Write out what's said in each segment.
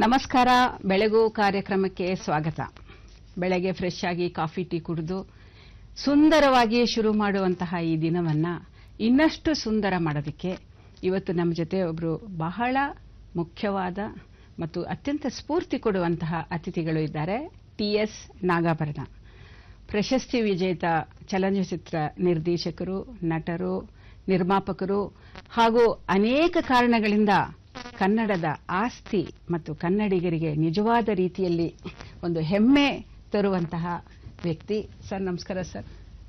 ನಮಸ್ಕಾರ. ಬೆಳಗು ಕಾರ್ಯಕ್ರಮಕ್ಕೆ ಸ್ವಾಗತ. ಬೆಳಗ್ಗೆ ಫ್ರೆಶ್ ಆಗಿ ಕಾಫಿ ಟೀ ಕುಡಿದು ಸುಂದರವಾಗಿ ಶುರು ಮಾಡುವಂತಹ ಈ ದಿನವನ್ನ ಇನ್ನಷ್ಟು ಸುಂದರ ಮಾಡೋದಕ್ಕೆ ಇವತ್ತು ನಮ್ಮ ಜೊತೆ ಒಬ್ಬರು ಬಹಳ ಮುಖ್ಯವಾದ ಮತ್ತು ಅತ್ಯಂತ ಸ್ಫೂರ್ತಿ ಕೊಡುವಂತಹ ಅತಿಥಿಗಳು ಇದ್ದಾರೆ. ಟಿ.ಎಸ್. ನಾಗಾಭರಣ, ಪ್ರಶಸ್ತಿ ವಿಜೇತ ಚಲನಚಿತ್ರ ನಿರ್ದೇಶಕರು, ನಟರು, ನಿರ್ಮಾಪಕರು ಹಾಗೂ ಅನೇಕ ಕಾರಣಗಳಿಂದ ಕನ್ನಡದ ಆಸ್ತಿ ಮತ್ತು ಕನ್ನಡಿಗರಿಗೆ ನಿಜವಾದ ರೀತಿಯಲ್ಲಿ ಒಂದು ಹೆಮ್ಮೆ ತರುವಂತಹ ವ್ಯಕ್ತಿ. ಸರ್ ನಮಸ್ಕಾರ. ಸರ್,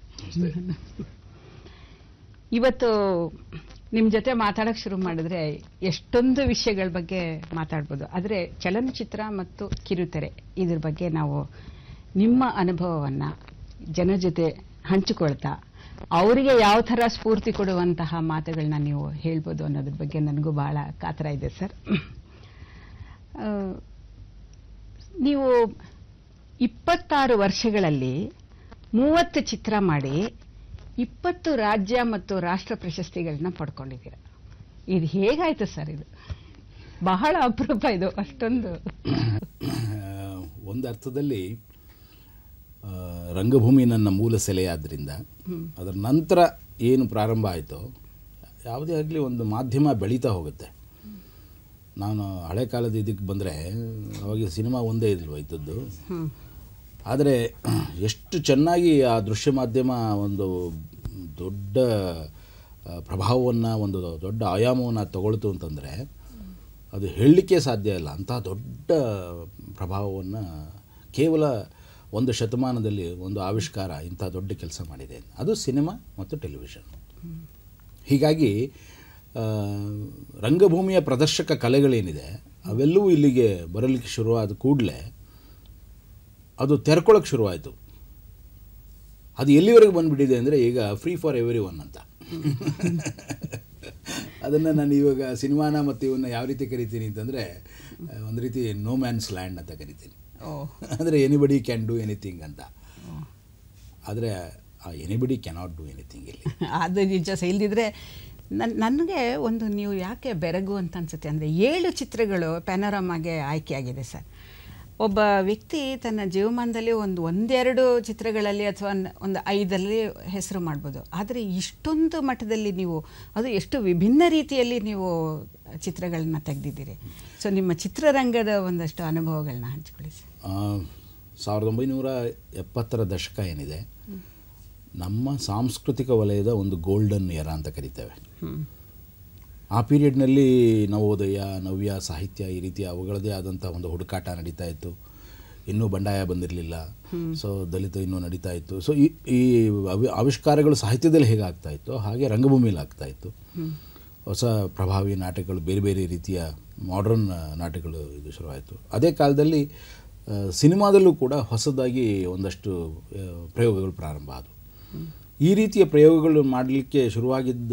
ಇವತ್ತು ನಿಮ್ಮ ಜೊತೆ ಮಾತಾಡಕ್ಕೆ ಶುರು ಮಾಡಿದ್ರೆ ಎಷ್ಟೊಂದು ವಿಷಯಗಳ ಬಗ್ಗೆ ಮಾತಾಡ್ಬೋದು. ಆದರೆ ಚಲನಚಿತ್ರ ಮತ್ತು ಕಿರುತೆರೆ ಇದ್ರ ಬಗ್ಗೆ ನಾವು ನಿಮ್ಮ ಅನುಭವವನ್ನ ಜನ ಜೊತೆ ಹಂಚಿಕೊಳ್ತಾ ಅವರಿಗೆ ಯಾವ ಥರ ಸ್ಫೂರ್ತಿ ಕೊಡುವಂತಹ ಮಾತುಗಳನ್ನ ನೀವು ಹೇಳ್ಬೋದು ಅನ್ನೋದ್ರ ಬಗ್ಗೆ ನನಗೂ ಬಹಳ ಕಾತರ ಇದೆ. ಸರ್, ನೀವು 26 ವರ್ಷಗಳಲ್ಲಿ 30 ಚಿತ್ರ ಮಾಡಿ 20 ರಾಜ್ಯ ಮತ್ತು ರಾಷ್ಟ್ರ ಪ್ರಶಸ್ತಿಗಳನ್ನ ಪಡ್ಕೊಂಡಿದ್ದೀರ. ಇದು ಹೇಗಾಯ್ತು ಸರ್? ಇದು ಬಹಳ ಅಪರೂಪ. ಇದು ಅಷ್ಟೊಂದು ಒಂದು ಅರ್ಥದಲ್ಲಿ ರಂಗಭೂಮಿ ನನ್ನ ಮೂಲ ಸೆಲೆಯಾದ್ದರಿಂದ ಅದರ ನಂತರ ಏನು ಪ್ರಾರಂಭ ಆಯಿತೋ, ಯಾವುದೇ ಆಗಲಿ ಒಂದು ಮಾಧ್ಯಮ ಬೆಳೀತಾ ಹೋಗುತ್ತೆ. ನಾನು ಹಳೆ ಕಾಲದ ಇದಕ್ಕೆ ಬಂದರೆ ಅವಾಗ ಸಿನಿಮಾ ಒಂದೇ ಇದ್ದದ್ದು. ಆದರೆ ಎಷ್ಟು ಚೆನ್ನಾಗಿ ಆ ದೃಶ್ಯ ಮಾಧ್ಯಮ ಒಂದು ದೊಡ್ಡ ಪ್ರಭಾವವನ್ನು, ಒಂದು ದೊಡ್ಡ ಆಯಾಮವನ್ನು ತಗೊಳ್ತು ಅಂತಂದರೆ ಅದು ಹೇಳಲಿಕ್ಕೆ ಸಾಧ್ಯ ಇಲ್ಲ. ಅಂತಹ ದೊಡ್ಡ ಪ್ರಭಾವವನ್ನು ಕೇವಲ ಒಂದು ಶತಮಾನದಲ್ಲಿ ಒಂದು ಆವಿಷ್ಕಾರ ಇಂಥ ದೊಡ್ಡ ಕೆಲಸ ಮಾಡಿದೆ. ಅದು ಸಿನಿಮಾ ಮತ್ತು ಟೆಲಿವಿಷನ್. ಹೀಗಾಗಿ ರಂಗಭೂಮಿಯ ಪ್ರದರ್ಶಕ ಕಲೆಗಳೇನಿದೆ ಅವೆಲ್ಲವೂ ಇಲ್ಲಿಗೆ ಬರಲಿಕ್ಕೆ ಶುರುವಾದ ಕೂಡಲೇ ಅದು ತೆರ್ಕೊಳ್ಳೋಕ್ಕೆ ಶುರುವಾಯಿತು. ಅದು ಎಲ್ಲಿವರೆಗೆ ಬಂದುಬಿಟ್ಟಿದೆ ಅಂದರೆ ಈಗ ಫ್ರೀ ಫಾರ್ ಎವ್ರಿ ಒನ್ ಅಂತ. ಅದನ್ನು ನಾನು ಇವಾಗ ಸಿನಿಮಾನ ಮತ್ತು ಇವನ್ನ ಯಾವ ರೀತಿ ಕರಿತೀನಿ ಅಂತಂದರೆ ಒಂದು ರೀತಿ ನೋ ಮ್ಯಾನ್ಸ್ ಲ್ಯಾಂಡ್ ಅಂತ ಕರಿತೀನಿ. ಅಂದರೆ ಎನಿಬಡಿ ಕ್ಯಾನ್ ಡೂ ಎನಿಥಿಂಗ್ ಅಂತ. ಆದರೆ ಆ ಎನಿಬಡಿ ಕ್ಯಾನಾಟ್ ಡೂ ಎನಿಥಿಂಗ್ ಇಲ್ಲಿ. ಅದು ನಿಜ. ಇಲ್ದಿದ್ರೆ ನನಗೆ ಒಂದು ನೀವು ಯಾಕೆ ಬೆರಗು ಅಂತ ಅನ್ಸುತ್ತೆ ಅಂದರೆ 7 ಚಿತ್ರಗಳು ಪ್ಯಾನೋರಾಮಾಗೆ ಆಯ್ಕೆಯಾಗಿದೆ ಸರ್. ಒಬ್ಬ ವ್ಯಕ್ತಿ ತನ್ನ ಜೀವಮಾನದಲ್ಲಿ ಒಂದೆರಡು ಚಿತ್ರಗಳಲ್ಲಿ ಅಥವಾ ಒಂದು 5ರಲ್ಲಿ ಹೆಸರು ಮಾಡ್ಬೋದು. ಆದರೆ ಇಷ್ಟೊಂದು ಮಟ್ಟದಲ್ಲಿ ನೀವು ಅದು ಎಷ್ಟು ವಿಭಿನ್ನ ರೀತಿಯಲ್ಲಿ ನೀವು ಚಿತ್ರಗಳನ್ನ ತೆಗೆದಿದ್ದೀರಿ. ಸೊ ನಿಮ್ಮ ಚಿತ್ರರಂಗದ ಒಂದಷ್ಟು ಅನುಭವಗಳನ್ನ ಹಂಚಿಕೊಳ್ಳಿ ಸರ್. 1970ರ ದಶಕ ಏನಿದೆ, ನಮ್ಮ ಸಾಂಸ್ಕೃತಿಕ ವಲಯದ ಒಂದು ಗೋಲ್ಡನ್ ಎರ ಅಂತ ಕರಿತೇವೆ. ಆ ಪೀರಿಯಡ್ನಲ್ಲಿ ನವೋದಯ, ನವ್ಯ, ಸಾಹಿತ್ಯ ಈ ರೀತಿ ಅವುಗಳದೇ ಆದಂಥ ಒಂದು ಹುಡುಕಾಟ ನಡೀತಾ ಇತ್ತು. ಇನ್ನೂ ಬಂಡಾಯ ಬಂದಿರಲಿಲ್ಲ. ಸೊ ದಲಿತ ಇನ್ನೂ ನಡೀತಾ ಇತ್ತು. ಸೊ ಈ ಆವಿಷ್ಕಾರಗಳು ಸಾಹಿತ್ಯದಲ್ಲಿ ಹೇಗೆ ಆಗ್ತಾಯಿತ್ತು ಹಾಗೆ ರಂಗಭೂಮಿಯಲ್ಲಿ ಆಗ್ತಾಯಿತ್ತು. ಹೊಸ ಪ್ರಭಾವಿ ನಾಟಕಗಳು, ಬೇರೆ ಬೇರೆ ರೀತಿಯ ಮಾಡ್ರನ್ ನಾಟಕಗಳು ಇದು ಶುರುವಾಯಿತು. ಅದೇ ಕಾಲದಲ್ಲಿ ಸಿನಿಮಾದಲ್ಲೂ ಕೂಡ ಹೊಸದಾಗಿ ಒಂದಷ್ಟು ಪ್ರಯೋಗಗಳು ಪ್ರಾರಂಭ ಆದವು. ಈ ರೀತಿಯ ಪ್ರಯೋಗಗಳು ಮಾಡಲಿಕ್ಕೆ ಶುರುವಾಗಿದ್ದ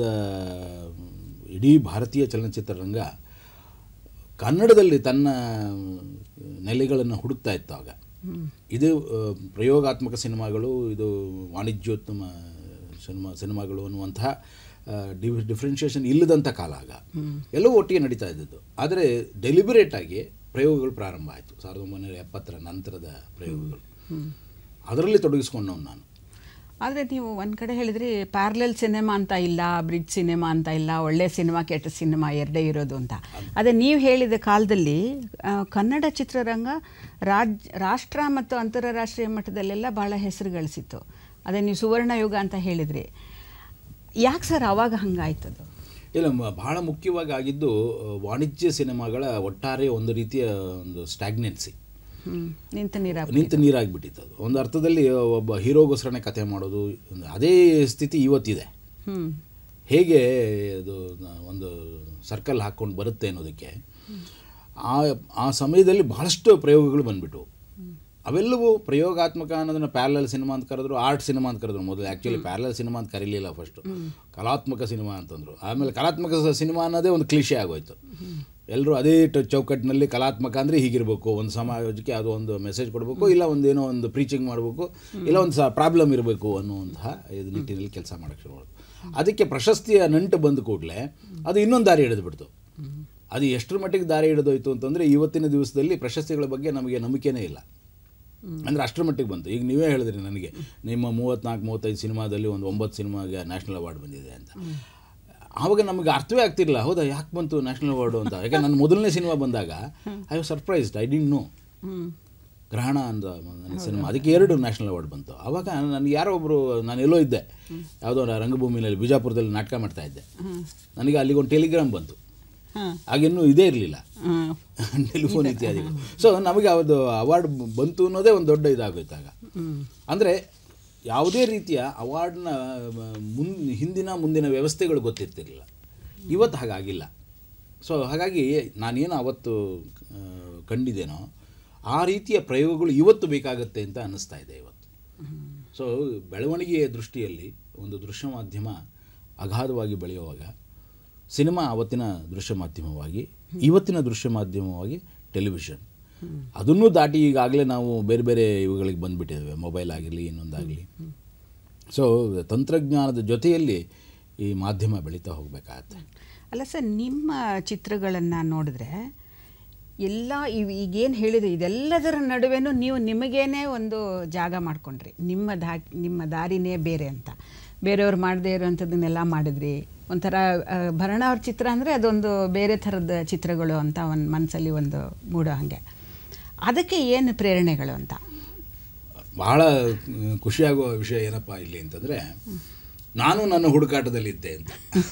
ಇಡೀ ಭಾರತೀಯ ಚಲನಚಿತ್ರರಂಗ ಕನ್ನಡದಲ್ಲಿ ತನ್ನ ನೆಲೆಗಳನ್ನು ಹುಡುಕ್ತಾ ಇತ್ತು. ಆಗ ಇದು ಪ್ರಯೋಗಾತ್ಮಕ ಸಿನಿಮಾಗಳು, ಇದು ವಾಣಿಜ್ಯೋತ್ತಮ ಸಿನಿಮಾಗಳು ಅನ್ನುವಂತಹ ಡಿಫ್ರೆನ್ಷಿಯೇಷನ್ ಇಲ್ಲದಂಥ ಕಾಲ. ಆಗ ಎಲ್ಲವೂ ಒಟ್ಟಿಗೆ ನಡೀತಾ ಇದ್ದದ್ದು. ಆದರೆ ಡೆಲಿಬರೇಟ್ ಆಗಿ ಪ್ರಯೋಗಗಳು ಪ್ರಾರಂಭ ಆಯಿತು. 1970ರ ನಂತರದ ಪ್ರಯೋಗಗಳು. ಅದರಲ್ಲಿ ತೊಡಗಿಸ್ಕೊಂಡವನು ನಾನು. ಆದರೆ ನೀವು ಒಂದು ಕಡೆ ಹೇಳಿದ್ರಿ ಪ್ಯಾರಲಲ್ ಸಿನಿಮಾ ಅಂತ ಇಲ್ಲ, ಬ್ರಿಡ್ಜ್ ಸಿನಿಮಾ ಅಂತ ಇಲ್ಲ, ಒಳ್ಳೆ ಸಿನಿಮಾ ಕೆಟ್ಟ ಸಿನಿಮಾ ಎರಡೇ ಇರೋದು ಅಂತ. ಅದೇ ನೀವು ಹೇಳಿದ ಕಾಲದಲ್ಲಿ ಕನ್ನಡ ಚಿತ್ರರಂಗ ರಾಷ್ಟ್ರ ಮತ್ತು ಅಂತಾರಾಷ್ಟ್ರೀಯ ಮಟ್ಟದಲ್ಲೆಲ್ಲ ಬಹಳ ಹೆಸರು ಗಳಿಸಿತ್ತು. ಅದೇ ನೀವು ಸುವರ್ಣ ಯುಗ ಅಂತ ಹೇಳಿದ್ರಿ. ಯಾಕೆ ಸರ್ ಆವಾಗ ಹಂಗಾಯ್ತದು? ಇಲ್ಲ, ಬಹಳ ಮುಖ್ಯವಾಗಿ ಆಗಿದ್ದು ವಾಣಿಜ್ಯ ಸಿನಿಮಾಗಳ ಒಟ್ಟಾರೆ ಒಂದು ರೀತಿಯ ಒಂದು ಸ್ಟ್ಯಾಗ್ನೆನ್ಸಿ, ನಿಂತ ನೀರಾಗಿಬಿಟ್ಟಿತ್ತು. ಅದು ಒಂದು ಅರ್ಥದಲ್ಲಿ ಒಬ್ಬ ಹೀರೋಗೋಸ್ಕರನೇ ಕಥೆ ಮಾಡೋದು, ಅದೇ ಸ್ಥಿತಿ ಇವತ್ತಿದೆ. ಹೇಗೆ ಅದು ಒಂದು ಸರ್ಕಲ್ ಹಾಕ್ಕೊಂಡು ಬರುತ್ತೆ ಅನ್ನೋದಕ್ಕೆ ಆ ಸಮಯದಲ್ಲಿ ಬಹಳಷ್ಟು ಪ್ರಯೋಗಗಳು ಬಂದ್ಬಿಟ್ಟು ಅವೆಲ್ಲವೂ ಪ್ರಯೋಗಾತ್ಮಕ ಅನ್ನೋದನ್ನು ಪ್ಯಾರಲಲ್ ಸಿನಿಮಾ ಅಂತ ಕರೆದ್ರು, ಆರ್ಟ್ ಸಿನಿಮಾ ಅಂತ ಕರೆದ್ರು. ಮೊದಲು ಆ್ಯಕ್ಚುಲಿ ಪ್ಯಾರಲಲ್ ಸಿನಿಮಾ ಅಂತ ಕರೀಲಿಲ್ಲ, ಫಸ್ಟು ಕಲಾತ್ಮಕ ಸಿನಿಮಾ ಅಂತಂದರು. ಆಮೇಲೆ ಕಲಾತ್ಮಕ ಸಿನಿಮಾ ಅನ್ನೋದೇ ಒಂದು ಕ್ಲೀಶೆ ಆಗೋಯ್ತು. ಎಲ್ಲರೂ ಅದೇ ಚೌಕಟ್ಟಿನಲ್ಲಿ ಕಲಾತ್ಮಕ ಅಂದರೆ ಹೀಗಿರಬೇಕು, ಒಂದು ಸಮಾಜಕ್ಕೆ ಅದು ಒಂದು ಮೆಸೇಜ್ ಕೊಡಬೇಕು, ಇಲ್ಲ ಒಂದೇನೋ ಒಂದು ಪ್ರೀಚಿಂಗ್ ಮಾಡಬೇಕು, ಇಲ್ಲ ಒಂದು ಪ್ರಾಬ್ಲಮ್ ಇರಬೇಕು ಅನ್ನುವಂತಹ ಇದು ನಿಟ್ಟಿನಲ್ಲಿ ಕೆಲಸ ಮಾಡೋಕ್ಕೆ ಶುರು ಮಾಡೋದು. ಅದಕ್ಕೆ ಪ್ರಶಸ್ತಿಯ ನಂಟು ಬಂದ ಕೂಡಲೇ ಅದು ಇನ್ನೊಂದು ದಾರಿ ಹಿಡಿದುಬಿಡ್ತು. ಅದು ಎಷ್ಟರ ಮಟ್ಟಿಗೆ ದಾರಿ ಹಿಡಿದೋಯ್ತು ಅಂತಂದರೆ ಇವತ್ತಿನ ದಿವಸದಲ್ಲಿ ಪ್ರಶಸ್ತಿಗಳ ಬಗ್ಗೆ ನಮಗೆ ನಂಬಿಕೆನೇ ಇಲ್ಲ. ಅಂದರೆ ಅಷ್ಟರ ಮಟ್ಟಿಗೆ ಬಂತು. ಈಗ ನೀವೇ ಹೇಳಿದ್ರಿ ನನಗೆ ನಿಮ್ಮ 34-35 ಸಿನಿಮಾದಲ್ಲಿ ಒಂದು 9 ಸಿನಿಮಾಗೆ ನ್ಯಾಷನಲ್ ಅವಾರ್ಡ್ ಬಂದಿದೆ ಅಂತ. ಆವಾಗ ನಮಗೆ ಅರ್ಥವೇ ಆಗ್ತಿರಲಿಲ್ಲ, ಹೌದಾ ಯಾಕೆ ಬಂತು ನ್ಯಾಷನಲ್ ಅವಾರ್ಡು ಅಂತ. ಯಾಕೆ ನನ್ನ ಮೊದಲನೇ ಸಿನಿಮಾ ಬಂದಾಗ I was surprised, I didn't know. ಗ್ರಹಣ ಅಂತ ನನ್ನ ಸಿನಿಮಾ, ಅದಕ್ಕೆ 2 ನ್ಯಾಷನಲ್ ಅವಾರ್ಡ್ ಬಂತು. ಆವಾಗ ನನಗೆ ಯಾರೋ ಒಬ್ಬರು, ನಾನು ಎಲ್ಲೋ ಇದ್ದೆ, ಯಾವುದೋ ರಂಗಭೂಮಿನಲ್ಲಿ ಬಿಜಾಪುರದಲ್ಲಿ ನಾಟಕ ಮಾಡ್ತಾ ಇದ್ದೆ, ನನಗೆ ಅಲ್ಲಿಗೊಂದು ಟೆಲಿಗ್ರಾಮ್ ಬಂತು. ಆಗಿನ್ನೂ ಇದೇ ಇರಲಿಲ್ಲ ಟೆಲಿಫೋನ್ ಇತ್ಯಾದಿಗಳು. ಸೊ ನಮಗೆ ಅವತ್ತು ಅವಾರ್ಡ್ ಬಂತು ಅನ್ನೋದೇ ಒಂದು ದೊಡ್ಡ ಇದಾಗೋಯ್ತಾಗ. ಅಂದರೆ ಯಾವುದೇ ರೀತಿಯ ಅವಾರ್ಡ್ನ ಮುಂದಿನ ವ್ಯವಸ್ಥೆಗಳು ಗೊತ್ತಿರ್ತಿರಲಿಲ್ಲ. ಇವತ್ತು ಹಾಗಾಗಿಲ್ಲ. ಸೊ ಹಾಗಾಗಿ ನಾನೇನು ಅವತ್ತು ಕಂಡಿದ್ದೇನೋ ಆ ರೀತಿಯ ಪ್ರಯೋಗಗಳು ಇವತ್ತು ಬೇಕಾಗತ್ತೆ ಅಂತ ಅನ್ನಿಸ್ತಾ ಇದೆ ಇವತ್ತು. ಸೊ ಬೆಳವಣಿಗೆಯ ದೃಷ್ಟಿಯಲ್ಲಿ ಒಂದು ದೃಶ್ಯ ಮಾಧ್ಯಮ ಅಗಾಧವಾಗಿ ಬೆಳೆಯುವಾಗ ಸಿನಿಮಾ ಅವತ್ತಿನ ದೃಶ್ಯ ಮಾಧ್ಯಮವಾಗಿ, ಇವತ್ತಿನ ದೃಶ್ಯ ಮಾಧ್ಯಮವಾಗಿ ಟೆಲಿವಿಷನ್, ಅದನ್ನೂ ದಾಟಿ ಈಗಾಗಲೇ ನಾವು ಬೇರೆ ಬೇರೆ ಇವುಗಳಿಗೆ ಬಂದುಬಿಟ್ಟಿದ್ದೇವೆ, ಮೊಬೈಲ್ ಆಗಿರಲಿ ಇನ್ನೊಂದಾಗಲಿ. ಸೊ ತಂತ್ರಜ್ಞಾನದ ಜೊತೆಯಲ್ಲಿ ಈ ಮಾಧ್ಯಮ ಬೆಳೀತಾ ಹೋಗಬೇಕಾಗತ್ತೆ. ಅಲ್ಲ ಸರ್, ನಿಮ್ಮ ಚಿತ್ರಗಳನ್ನು ನೋಡಿದ್ರೆ ಎಲ್ಲ ಈಗೇನು ಹೇಳಿದ್ರಿ ಇದೆಲ್ಲದರ ನಡುವೆನೂ ನೀವು ನಿಮಗೇನೆ ಒಂದು ಜಾಗ ಮಾಡ್ಕೊಂಡ್ರಿ. ನಿಮ್ಮ ದಾರಿನೇ ಬೇರೆ ಅಂತ. ಬೇರೆಯವ್ರು ಮಾಡದೇ ಇರೋವಂಥದ್ದನ್ನೆಲ್ಲ ಮಾಡಿದ್ರಿ. ಒಂಥರ ಭರಣ ಅವ್ರ ಚಿತ್ರ ಅಂದರೆ ಅದೊಂದು ಬೇರೆ ಥರದ ಚಿತ್ರಗಳು ಅಂತ ಒಂದು ಮನಸ್ಸಲ್ಲಿ ಒಂದು ಮೂಡೋ ಹಾಗೆ. ಅದಕ್ಕೆ ಏನು ಪ್ರೇರಣೆಗಳು ಅಂತ? ಬಹಳ ಖುಷಿಯಾಗುವ ವಿಷಯ ಏನಪ್ಪ ಇಲ್ಲಿ ಅಂತಂದರೆ, ನಾನು ನನ್ನ ಹುಡುಕಾಟದಲ್ಲಿದ್ದೆ ಅಂತ.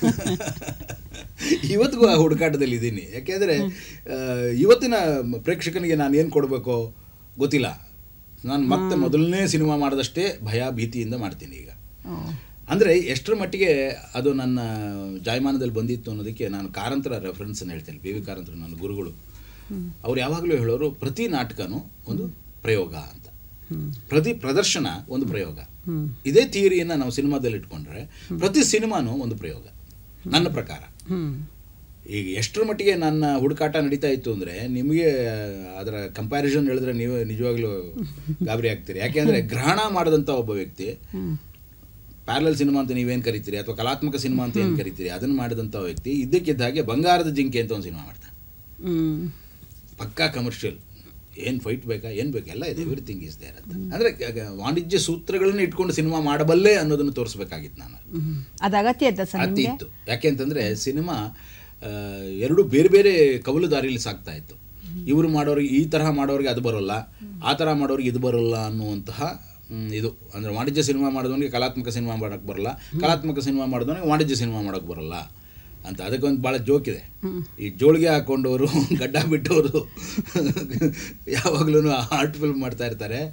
ಇವತ್ತಿಗೂ ಆ ಹುಡುಕಾಟದಲ್ಲಿದ್ದೀನಿ. ಯಾಕೆಂದರೆ ಇವತ್ತಿನ ಪ್ರೇಕ್ಷಕನಿಗೆ ನಾನು ಏನು ಕೊಡಬೇಕೋ ಗೊತ್ತಿಲ್ಲ. ನಾನು ಮತ್ತೆ ಮೊದಲನೇ ಸಿನಿಮಾ ಮಾಡಿದಷ್ಟೇ ಭಯ ಭೀತಿಯಿಂದ ಮಾಡ್ತೀನಿ ಈಗ. ಅಂದರೆ ಎಷ್ಟರ ಮಟ್ಟಿಗೆ ಅದು ನನ್ನ ಜಾಯಮಾನದಲ್ಲಿ ಬಂದಿತ್ತು ಅನ್ನೋದಕ್ಕೆ ನಾನು ಕಾರಂತರ ರೆಫರೆನ್ಸನ್ನು ಹೇಳ್ತೇನೆ. ಬಿ ವಿ ಕಾರಂತರ ನನ್ನ ಗುರುಗಳು. ಅವ್ರು ಯಾವಾಗಲೂ ಹೇಳೋರು, ಪ್ರತಿ ನಾಟಕನೂ ಒಂದು ಪ್ರಯೋಗ ಅಂತ, ಪ್ರತಿ ಪ್ರದರ್ಶನ ಒಂದು ಪ್ರಯೋಗ. ಇದೇ ಥಿಯರಿಯನ್ನು ನಾವು ಸಿನಿಮಾದಲ್ಲಿ ಇಟ್ಕೊಂಡ್ರೆ ಪ್ರತಿ ಸಿನಿಮಾನೂ ಒಂದು ಪ್ರಯೋಗ ನನ್ನ ಪ್ರಕಾರ. ಈಗ ಎಷ್ಟರ ಮಟ್ಟಿಗೆ ನನ್ನ ಹುಡುಕಾಟ ನಡೀತಾ ಇತ್ತು ಅಂದರೆ, ನಿಮಗೆ ಅದರ ಕಂಪ್ಯಾರಿಸನ್ ಹೇಳಿದ್ರೆ ನೀವು ನಿಜವಾಗ್ಲೂ ಗಾಬರಿ ಆಗ್ತೀರಿ. ಯಾಕೆಂದರೆ ಗ್ರಹಣ ಮಾಡಿದಂಥ ಒಬ್ಬ ವ್ಯಕ್ತಿ, ಪ್ಯಾರಲಲ್ ಸಿನಿಮಾ ಅಂತ ನೀವೇನು ಕರಿತೀರಿ ಅಥವಾ ಕಲಾತ್ಮಕ ಸಿನಿಮಾ ಅಂತ ಏನು ಕರಿತೀರಿ, ಅದನ್ನು ಮಾಡಿದಂಥ ವ್ಯಕ್ತಿ ಇದ್ದಕ್ಕಿದ್ದ ಹಾಗೆ ಬಂಗಾರದ ಜಿಂಕೆ ಅಂತ ಒಂದು ಸಿನಿಮಾ ಮಾಡ್ತಾನೆ. ಪಕ್ಕಾ ಕಮರ್ಷಿಯಲ್, ಏನು ಫೈಟ್ ಬೇಕಾ, ಏನು ಬೇಕಾ, ಎಲ್ಲ ಇದೆ, ಎವ್ರಿಥಿಂಗ್ ಈಸ್ ದೇರ್ ಅಂತ. ಅಂದರೆ ವಾಣಿಜ್ಯ ಸೂತ್ರಗಳನ್ನು ಇಟ್ಕೊಂಡು ಸಿನಿಮಾ ಮಾಡಬಲ್ಲೆ ಅನ್ನೋದನ್ನು ತೋರಿಸ್ಬೇಕಾಗಿತ್ತು ನಾನು. ಅದು ಅಗತ್ಯ ಇತ್ತು. ಯಾಕೆ ಅಂತಂದರೆ ಸಿನಿಮಾ ಎರಡು ಬೇರೆ ಬೇರೆ ಕವಲು ದಾರಿಯಲ್ಲಿ ಸಾಗ್ತಾ ಇತ್ತು. ಇವರು ಮಾಡೋರಿಗೆ ಈ ತರಹ ಮಾಡೋರಿಗೆ ಅದು ಬರೋಲ್ಲ, ಆ ಥರ ಮಾಡೋರಿಗೆ ಇದು ಬರೋಲ್ಲ ಅನ್ನುವಂತಹ ಇದು. ಅಂದರೆ ವಾಣಿಜ್ಯ ಸಿನಿಮಾ ಮಾಡಿದವನಿಗೆ ಕಲಾತ್ಮಕ ಸಿನಿಮಾ ಮಾಡೋಕ್ಕೆ ಬರೋಲ್ಲ, ಕಲಾತ್ಮಕ ಸಿನಿಮಾ ಮಾಡಿದವನಿಗೆ ವಾಣಿಜ್ಯ ಸಿನಿಮಾ ಮಾಡೋಕ್ಕೆ ಬರೋಲ್ಲ ಅಂತ. ಅದಕ್ಕೊಂದು ಭಾಳ ಜೋಕ್ ಇದೆ. ಈ ಜೋಳಿಗೆ ಹಾಕ್ಕೊಂಡವರು, ಗಡ್ಡ ಬಿಟ್ಟವರು ಯಾವಾಗಲೂ ಆರ್ಟ್ ಫಿಲ್ಮ್ ಮಾಡ್ತಾ ಇರ್ತಾರೆ.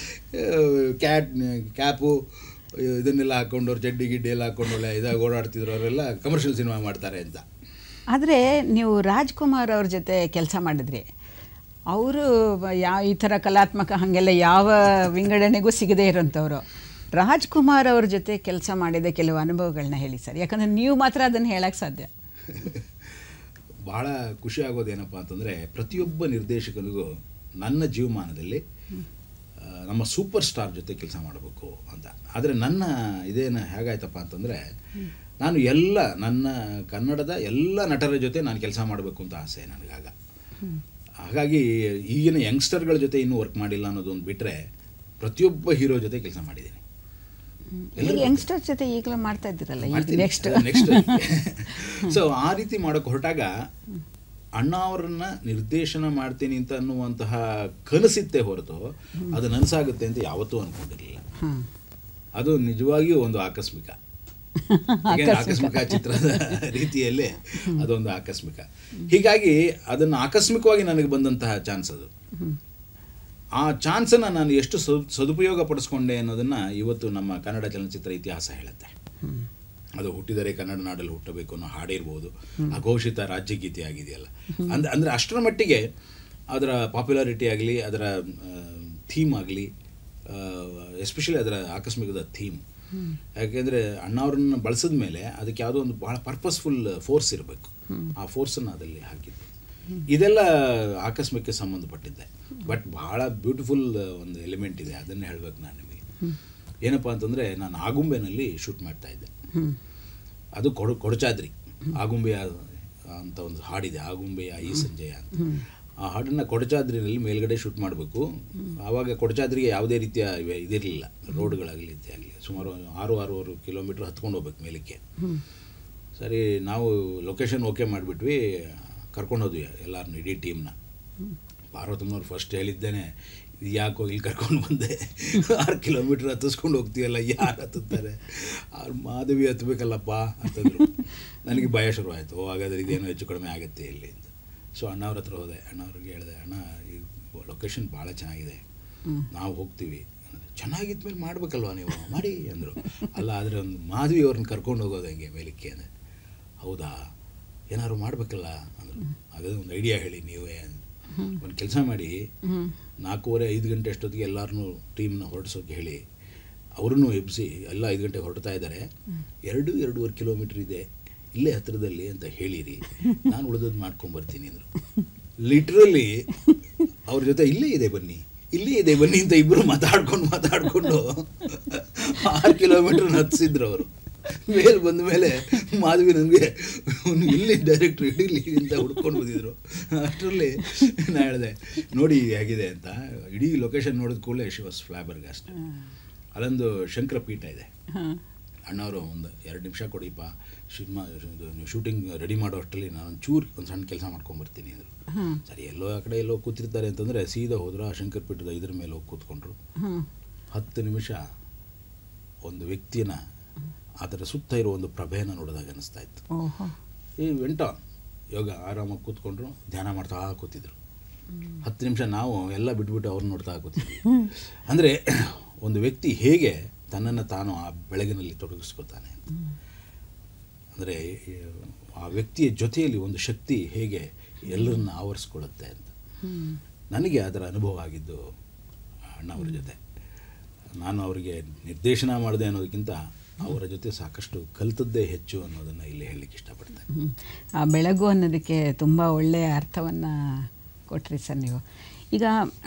ಕ್ಯಾಪು ಇದನ್ನೆಲ್ಲ ಹಾಕ್ಕೊಂಡವ್ರು, ಚಡ್ಡಿ ಗಿಡ್ಡಿ ಎಲ್ಲ ಹಾಕ್ಕೊಂಡೊಳ್ಳೆ ಇದಾಗ ಓಡಾಡ್ತಿದ್ರು, ಅವರೆಲ್ಲ ಕಮರ್ಷಿಯಲ್ ಸಿನಿಮಾ ಮಾಡ್ತಾರೆ ಅಂತ. ಆದರೆ ನೀವು ರಾಜ್ಕುಮಾರ್ ಅವ್ರ ಜೊತೆ ಕೆಲಸ ಮಾಡಿದ್ರಿ. ಅವರು ಈ ಥರ ಕಲಾತ್ಮಕ ಹಾಗೆಲ್ಲ ಯಾವ ವಿಂಗಡಣೆಗೂ ಸಿಗದೇ ಇರೋಂಥವ್ರು. ರಾಜ್ಕುಮಾರ್ ಅವ್ರ ಜೊತೆ ಕೆಲಸ ಮಾಡಿದ ಕೆಲವು ಅನುಭವಗಳನ್ನ ಹೇಳಿ ಸರ್, ಯಾಕಂದರೆ ನೀವು ಮಾತ್ರ ಅದನ್ನು ಹೇಳಕ್ಕೆ ಸಾಧ್ಯ. ಭಾಳ ಖುಷಿ ಆಗೋದೇನಪ್ಪ ಅಂತಂದರೆ, ಪ್ರತಿಯೊಬ್ಬ ನಿರ್ದೇಶಕನಿಗೂ ನನ್ನ ಜೀವಮಾನದಲ್ಲಿ ನಮ್ಮ ಸೂಪರ್ ಸ್ಟಾರ್ ಜೊತೆ ಕೆಲಸ ಮಾಡಬೇಕು ಅಂತ. ಆದರೆ ನನ್ನ ಇದೇನು ಹೇಗಾಯ್ತಪ್ಪ ಅಂತಂದರೆ, ನಾನು ನನ್ನ ಕನ್ನಡದ ಎಲ್ಲ ನಟರ ಜೊತೆ ನಾನು ಕೆಲಸ ಮಾಡಬೇಕು ಅಂತ ಆಸೆ ನನಗಾಗ. ಹಾಗಾಗಿ ಈಗಿನ ಯಂಗ್ಸ್ಟರ್ಗಳ ಜೊತೆ ಇನ್ನೂ ವರ್ಕ್ ಮಾಡಿಲ್ಲ ಅನ್ನೋದೊಂದು ಬಿಟ್ಟರೆ ಪ್ರತಿಯೊಬ್ಬ ಹೀರೋ ಜೊತೆ ಕೆಲಸ ಮಾಡಿದ್ದೀನಿ. ಯಂಗ್ಸ್ಟರ್ ಜೊತೆ ಈಗಲೂ ಮಾಡ್ತಾ ಇದ್ದೀರಲ್ಲ ನೆಕ್ಸ್ಟ್. ಸೊ ಆ ರೀತಿ ಮಾಡೋಕ್ಕೆ ಹೊರಟಾಗ ಅಣ್ಣ ಅವರನ್ನ ನಿರ್ದೇಶನ ಮಾಡ್ತೀನಿ ಅಂತ ಅನ್ನುವಂತಹ ಕನಸಿತ್ತೆ ಹೊರತು ಅದು ನನಸಾಗುತ್ತೆ ಅಂತ ಯಾವತ್ತೂ ಅಂದ್ಕೊಂಡಿರಲಿಲ್ಲ. ಅದು ನಿಜವಾಗಿಯೂ ಒಂದು ಆಕಸ್ಮಿಕ ಚಿತ್ರದ ರೀತಿಯಲ್ಲೇ ಅದೊಂದು ಆಕಸ್ಮಿಕ. ಹೀಗಾಗಿ ಅದನ್ನು ಆಕಸ್ಮಿಕವಾಗಿ ನನಗೆ ಬಂದಂತಹ ಚಾನ್ಸ್ ಅದು. ಆ ಚಾನ್ಸನ್ನು ನಾನು ಎಷ್ಟು ಸದುಪಯೋಗ ಪಡಿಸ್ಕೊಂಡೆ ಅನ್ನೋದನ್ನು ಇವತ್ತು ನಮ್ಮ ಕನ್ನಡ ಚಲನಚಿತ್ರ ಇತಿಹಾಸ ಹೇಳುತ್ತೆ. ಅದು ಹುಟ್ಟಿದರೆ ಕನ್ನಡ ನಾಡಲ್ಲಿ ಹುಟ್ಟಬೇಕು ಅನ್ನೋ ಹಾಡಿರ್ಬೋದು, ಅಘೋಷಿತ ರಾಜ್ಯಗೀತೆ ಆಗಿದೆಯಲ್ಲ, ಅಂದರೆ ಅಷ್ಟರ ಮಟ್ಟಿಗೆ ಅದರ ಪಾಪ್ಯುಲಾರಿಟಿ ಆಗಲಿ, ಅದರ ಥೀಮ್ ಆಗಲಿ, ಎಸ್ಪೆಷಲಿ ಅದರ ಆಕಸ್ಮಿಕದ ಥೀಮ್. ಯಾಕೆಂದರೆ ಅಣ್ಣವ್ರನ್ನ ಬಳಸಿದ ಮೇಲೆ ಅದಕ್ಕೆ ಯಾವುದೋ ಒಂದು ಭಾಳ ಪರ್ಪಸ್ಫುಲ್ ಫೋರ್ಸ್ ಇರಬೇಕು. ಆ ಫೋರ್ಸನ್ನು ಅದರಲ್ಲಿ ಹಾಕಿದ್ದೆ. ಇದೆಲ್ಲ ಆಕಸ್ಮಿಕಕ್ಕೆ ಸಂಬಂಧಪಟ್ಟಿದ್ದೆ. ಬಟ್ ಭಾಳ ಬ್ಯೂಟಿಫುಲ್ ಒಂದು ಎಲಿಮೆಂಟ್ ಇದೆ, ಅದನ್ನೇ ಹೇಳಬೇಕು ನಾನು ನಿಮಗೆ. ಏನಪ್ಪ ಅಂತಂದರೆ, ನಾನು ಆಗುಂಬೆನಲ್ಲಿ ಶೂಟ್ ಮಾಡ್ತಾಯಿದ್ದೆ. ಅದು ಕೊಡಚಾದ್ರಿ, ಆಗುಂಬೆಯ ಅಂತ ಒಂದು ಹಾಡಿದೆ, ಆಗುಂಬೆಯ ಈ ಸಂಜೆಯ ಅಂತ. ಆ ಹಾಡನ್ನು ಕೊಡಚಾದ್ರಿನಲ್ಲಿ ಮೇಲ್ಗಡೆ ಶೂಟ್ ಮಾಡಬೇಕು. ಆವಾಗ ಕೊಡಚಾದ್ರಿಗೆ ಯಾವುದೇ ರೀತಿಯ ಇದಿರಲಿಲ್ಲ, ರೋಡ್ಗಳಾಗಲಿ ಆಗಲಿ. ಸುಮಾರು 6-6.5 ಕಿಲೋಮೀಟ್ರ್ ಹತ್ಕೊಂಡು ಹೋಗ್ಬೇಕು ಮೇಲಕ್ಕೆ. ಸರಿ, ನಾವು ಲೊಕೇಶನ್ ಓಕೆ ಮಾಡಿಬಿಟ್ವಿ, ಕರ್ಕೊಂಡು ಹೋದ್ವಿ ಎಲ್ಲರನ್ನೂ, ಇಡೀ ಟೀಮ್ನ. ಪಾರ್ವತಮ್ಮನವ್ರು ಫಸ್ಟ್ ಹೇಳಿದ್ದೇನೆ, ಯಾಕೋ ಇಲ್ಲಿ ಕರ್ಕೊಂಡು ಬಂದೆ, 6 ಕಿಲೋಮೀಟ್ರ್ ಹತ್ತಿಸ್ಕೊಂಡು ಹೋಗ್ತೀವಲ್ಲ, ಯಾರು ಹತ್ತುತ್ತಾರೆ, ಅವ್ರು ಮಾಧವಿ ಹತ್ತಬೇಕಲ್ಲಪ್ಪ ಅಂತಂದರು. ನನಗೆ ಭಯ ಶುರುವಾಯಿತು. ಹಾಗಾದರೆ ಇದೇನೋ ಹೆಚ್ಚು ಕಡಿಮೆ ಆಗುತ್ತೆ ಇಲ್ಲಿ ಅಂತ. ಸೊ ಅಣ್ಣವ್ರ ಹತ್ರ ಹೋದೆ, ಅಣ್ಣವ್ರಿಗೆ ಹೇಳಿದೆ, ಅಣ್ಣ ಈ ಲೊಕೇಶನ್ ಭಾಳ ಚೆನ್ನಾಗಿದೆ, ನಾವು ಹೋಗ್ತೀವಿ. ಚೆನ್ನಾಗಿದ್ದ ಮೇಲೆ ಮಾಡಬೇಕಲ್ವ ನೀವು, ಮಾಡಿ ಅಂದರು. ಅಲ್ಲ, ಆದರೆ ಒಂದು ಮಾಧವಿ ಅವ್ರನ್ನ ಕರ್ಕೊಂಡು ಹೋಗೋದು ಹೆಂಗೆ ಮೇಲಕ್ಕೆ ಅಂದರೆ, ಹೌದಾ, ಏನಾದ್ರು ಮಾಡಬೇಕಲ್ಲ ಅಂದರು. ಹಾಗಾದ್ರೆ ಒಂದು ಐಡಿಯಾ ಹೇಳಿ ನೀವೇ. ಒಂದು ಕೆಲಸ ಮಾಡಿ, 4:30-5 ಗಂಟೆ ಅಷ್ಟೊತ್ತಿಗೆ ಎಲ್ಲರನ್ನೂ ಟೀಮ್ನ ಹೊರಡಿಸೋಕೆ ಹೇಳಿ, ಅವ್ರನ್ನೂ ಎಬ್ಬಿಸಿ, ಎಲ್ಲ 5 ಗಂಟೆಗೆ ಹೊರಡ್ತಾ ಇದ್ದಾರೆ, 2-2.5 ಕಿಲೋಮೀಟ್ರ್ ಇದೆ ಇಲ್ಲೇ ಹತ್ತಿರದಲ್ಲಿ ಅಂತ ಹೇಳಿರಿ, ನಾನು ಉಳಿದದ್ದು ಮಾಡ್ಕೊಂಬರ್ತೀನಿ ಅಂದರು. ಲಿಟ್ರಲಿ ಅವ್ರ ಜೊತೆ ಇಲ್ಲೇ ಇದೆ ಬನ್ನಿ ಅಂತ ಇಬ್ಬರು ಮಾತಾಡ್ಕೊಂಡು 6 ಕಿಲೋಮೀಟ್ರ್ ಹತ್ತಿಸಿದ್ರು ಅವರು. ಮೇಲೆ ಬಂದ ಮೇಲೆ ಮಾಧವಿ ನನಗೆ ಇಲ್ಲಿ ಡೈರೆಕ್ಟ್ರು ಹಿಡೀಲಿ ಅಂತ ಹುಡ್ಕೊಂಡು ಬಂದಿದ್ರು. ಅಷ್ಟರಲ್ಲಿ ನಾನು ಹೇಳಿದೆ, ನೋಡಿ ಹೇಗಿದೆ ಅಂತ. ಇಡೀ ಲೊಕೇಶನ್ ನೋಡಿದ ಕೂಡಲೇ ಶಿ ವಾಸ್ ಫ್ಲಾಬರ್ಗಾಸ್ಟ್. ಅಲ್ಲೊಂದು ಶಂಕರ ಪೀಠ ಇದೆ. ಅಣ್ಣವರು ಒಂದು 2 ನಿಮಿಷ ಕೊಡಿಪ್ಪ, ನೀವು ಶೂಟಿಂಗ್ ರೆಡಿ ಮಾಡೋ ಅಷ್ಟರಲ್ಲಿ ನಾನು ಒಂದು ಸಣ್ಣ ಕೆಲಸ ಮಾಡ್ಕೊಂಬರ್ತೀನಿ ಅಂದರು. ಸರಿ, ಎಲ್ಲೋ ಆ ಕಡೆ ಎಲ್ಲೋ ಕೂತಿರ್ತಾರೆ ಅಂತಂದರೆ ಸೀದಾ ಹೋದ್ರು. ಆ ಶಂಕರ ಪೀಠದ ಇದ್ರ ಮೇಲೆ ಹೋಗಿ ಕೂತ್ಕೊಂಡ್ರು. 10 ನಿಮಿಷ ಒಂದು ವ್ಯಕ್ತಿನ ಅದರ ಸುತ್ತ ಇರೋ ಒಂದು ಪ್ರಭೆಯನ್ನು ನೋಡಿದಾಗ ಅನ್ನಿಸ್ತಾ ಇತ್ತು. ಈ ವೆಂಟಾನ್ ಯೋಗ ಆರಾಮಾಗಿ ಕೂತ್ಕೊಂಡ್ರು, ಧ್ಯಾನ ಮಾಡ್ತಾ ಕೂತಿದ್ರು. 10 ನಿಮಿಷ ನಾವು ಎಲ್ಲ ಬಿಟ್ಬಿಟ್ಟು ಅವ್ರನ್ನ ನೋಡ್ತಾ ಕೂತಿದ್ವಿ. ಅಂದರೆ ಒಂದು ವ್ಯಕ್ತಿ ಹೇಗೆ ತನ್ನನ್ನು ತಾನು ಆ ಬೆಳಗಿನಲ್ಲಿ ತೊಡಗಿಸ್ಕೊತಾನೆ ಅಂತ. ಅಂದರೆ ಆ ವ್ಯಕ್ತಿಯ ಜೊತೆಯಲ್ಲಿ ಒಂದು ಶಕ್ತಿ ಹೇಗೆ ಎಲ್ಲರನ್ನ ಆವರಿಸ್ಕೊಳ್ಳುತ್ತೆ ಅಂತ ನನಗೆ ಅದರ ಅನುಭವ ಆಗಿದ್ದು ಅಣ್ಣವ್ರ ಜೊತೆ. ನಾನು ಅವರಿಗೆ ನಿರ್ದೇಶನ ಮಾಡಿದೆ ಅನ್ನೋದಕ್ಕಿಂತ ಅವರ ಜೊತೆ ಸಾಕಷ್ಟು ಕಲಿತದ್ದೇ ಹೆಚ್ಚು ಅನ್ನೋದನ್ನು ಇಲ್ಲಿ ಹೇಳಲಿಕ್ಕೆ ಇಷ್ಟಪಡ್ತೇನೆ. ಆ ಬೆಳಗು ಅನ್ನೋದಕ್ಕೆ ತುಂಬ ಒಳ್ಳೆಯ ಅರ್ಥವನ್ನು ಕೊಟ್ರಿ ಸರ್ ನೀವು. ಈಗ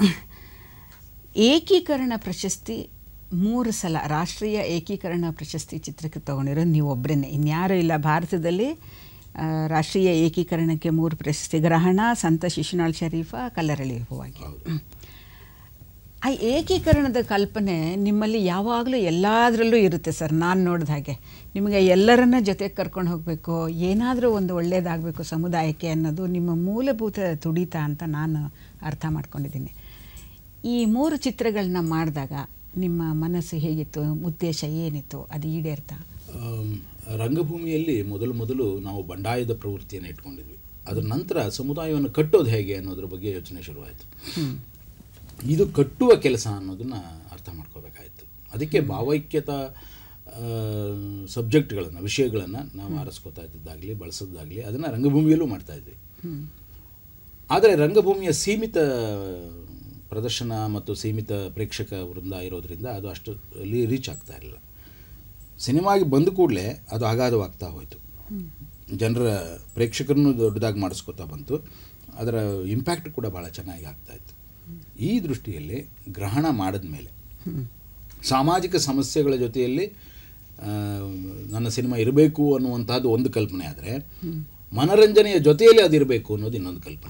ಏಕೀಕರಣ ಪ್ರಶಸ್ತಿ 3 ಸಲ ರಾಷ್ಟ್ರೀಯ ಏಕೀಕರಣ ಪ್ರಶಸ್ತಿ ಚಿತ್ರಕ್ಕೆ ತೊಗೊಂಡಿರೋದು ನೀವು ಒಬ್ಬರೇ, ಇನ್ಯಾರೂ ಇಲ್ಲ ಭಾರತದಲ್ಲಿ. ರಾಷ್ಟ್ರೀಯ ಏಕೀಕರಣಕ್ಕೆ 3 ಪ್ರಶಸ್ತಿ, ಗ್ರಹಣ, ಸಂತ ಶಿಶುನಾಳ್ ಶರೀಫ, ಕಲ್ಲರಳಿ ಹೂವಾಗಿ. ಆ ಏಕೀಕರಣದ ಕಲ್ಪನೆ ನಿಮ್ಮಲ್ಲಿ ಯಾವಾಗಲೂ ಎಲ್ಲದರಲ್ಲೂ ಇರುತ್ತೆ ಸರ್. ನಾನು ನೋಡಿದ ಹಾಗೆ ನಿಮಗೆ ಎಲ್ಲರನ್ನ ಜೊತೆಗೆ ಕರ್ಕೊಂಡು ಹೋಗಬೇಕು, ಏನಾದರೂ ಒಂದು ಒಳ್ಳೆಯದಾಗಬೇಕು ಸಮುದಾಯಕ್ಕೆ ಅನ್ನೋದು ನಿಮ್ಮ ಮೂಲಭೂತ ತುಡಿತ ಅಂತ ನಾನು ಅರ್ಥ ಮಾಡ್ಕೊಂಡಿದ್ದೀನಿ. ಈ 3 ಚಿತ್ರಗಳನ್ನ ಮಾಡಿದಾಗ ನಿಮ್ಮ ಮನಸ್ಸು ಹೇಗಿತ್ತು, ಉದ್ದೇಶ ಏನಿತ್ತು, ಅದು ಈಡೇರ್ತಾ? ರಂಗಭೂಮಿಯಲ್ಲಿ ಮೊದಲು ನಾವು ಬಂಡಾಯದ ಪ್ರವೃತ್ತಿಯನ್ನು ಇಟ್ಕೊಂಡಿದ್ವಿ. ಅದರ ನಂತರ ಸಮುದಾಯವನ್ನು ಕಟ್ಟೋದು ಹೇಗೆ ಅನ್ನೋದ್ರ ಬಗ್ಗೆ ಯೋಚನೆ ಶುರುವಾಯಿತು. ಇದು ಕಟ್ಟುವ ಕೆಲಸ ಅನ್ನೋದನ್ನು ಅರ್ಥ ಮಾಡ್ಕೋಬೇಕಾಯಿತು. ಅದಕ್ಕೆ ಭಾವೈಕ್ಯತಾ ಸಬ್ಜೆಕ್ಟ್ಗಳನ್ನು, ವಿಷಯಗಳನ್ನು ನಾವು ಆರಿಸ್ಕೋತಾ ಇದ್ದಿದ್ದಾಗಲಿ ಬಳಸೋದಾಗಲಿ ಅದನ್ನು ರಂಗಭೂಮಿಯಲ್ಲೂ ಮಾಡ್ತಾಯಿದ್ವಿ. ಆದರೆ ರಂಗಭೂಮಿಯ ಸೀಮಿತ ಪ್ರದರ್ಶನ ಮತ್ತು ಸೀಮಿತ ಪ್ರೇಕ್ಷಕ ವೃಂದ ಇರೋದರಿಂದ ಅದು ಅಷ್ಟು ಅಲ್ಲಿ ರೀಚ್ ಆಗ್ತಾ ಇರಲಿಲ್ಲ. ಸಿನಿಮಾಗೆ ಬಂದ ಕೂಡಲೇ ಅದು ಅಗಾಧವಾಗ್ತಾ ಹೋಯಿತು. ಜನರ ಪ್ರೇಕ್ಷಕರನ್ನು ದೊಡ್ಡದಾಗಿ ಮಾಡಿಸ್ಕೋತಾ ಬಂತು. ಅದರ ಇಂಪ್ಯಾಕ್ಟ್ ಕೂಡ ಭಾಳ ಚೆನ್ನಾಗಿ ಆಗ್ತಾಯಿತ್ತು. ಈ ದೃಷ್ಟಿಯಲ್ಲಿ ಗ್ರಹಣ ಮಾಡಿದ ಮೇಲೆ ಸಾಮಾಜಿಕ ಸಮಸ್ಯೆಗಳ ಜೊತೆಯಲ್ಲಿ ನನ್ನ ಸಿನಿಮಾ ಇರಬೇಕು ಅನ್ನುವಂಥದ್ದು ಒಂದು ಕಲ್ಪನೆ ಆದರೆ, ಮನರಂಜನೆಯ ಜೊತೆಯಲ್ಲಿ ಅದಿರಬೇಕು ಅನ್ನೋದು ಇನ್ನೊಂದು ಕಲ್ಪನೆ.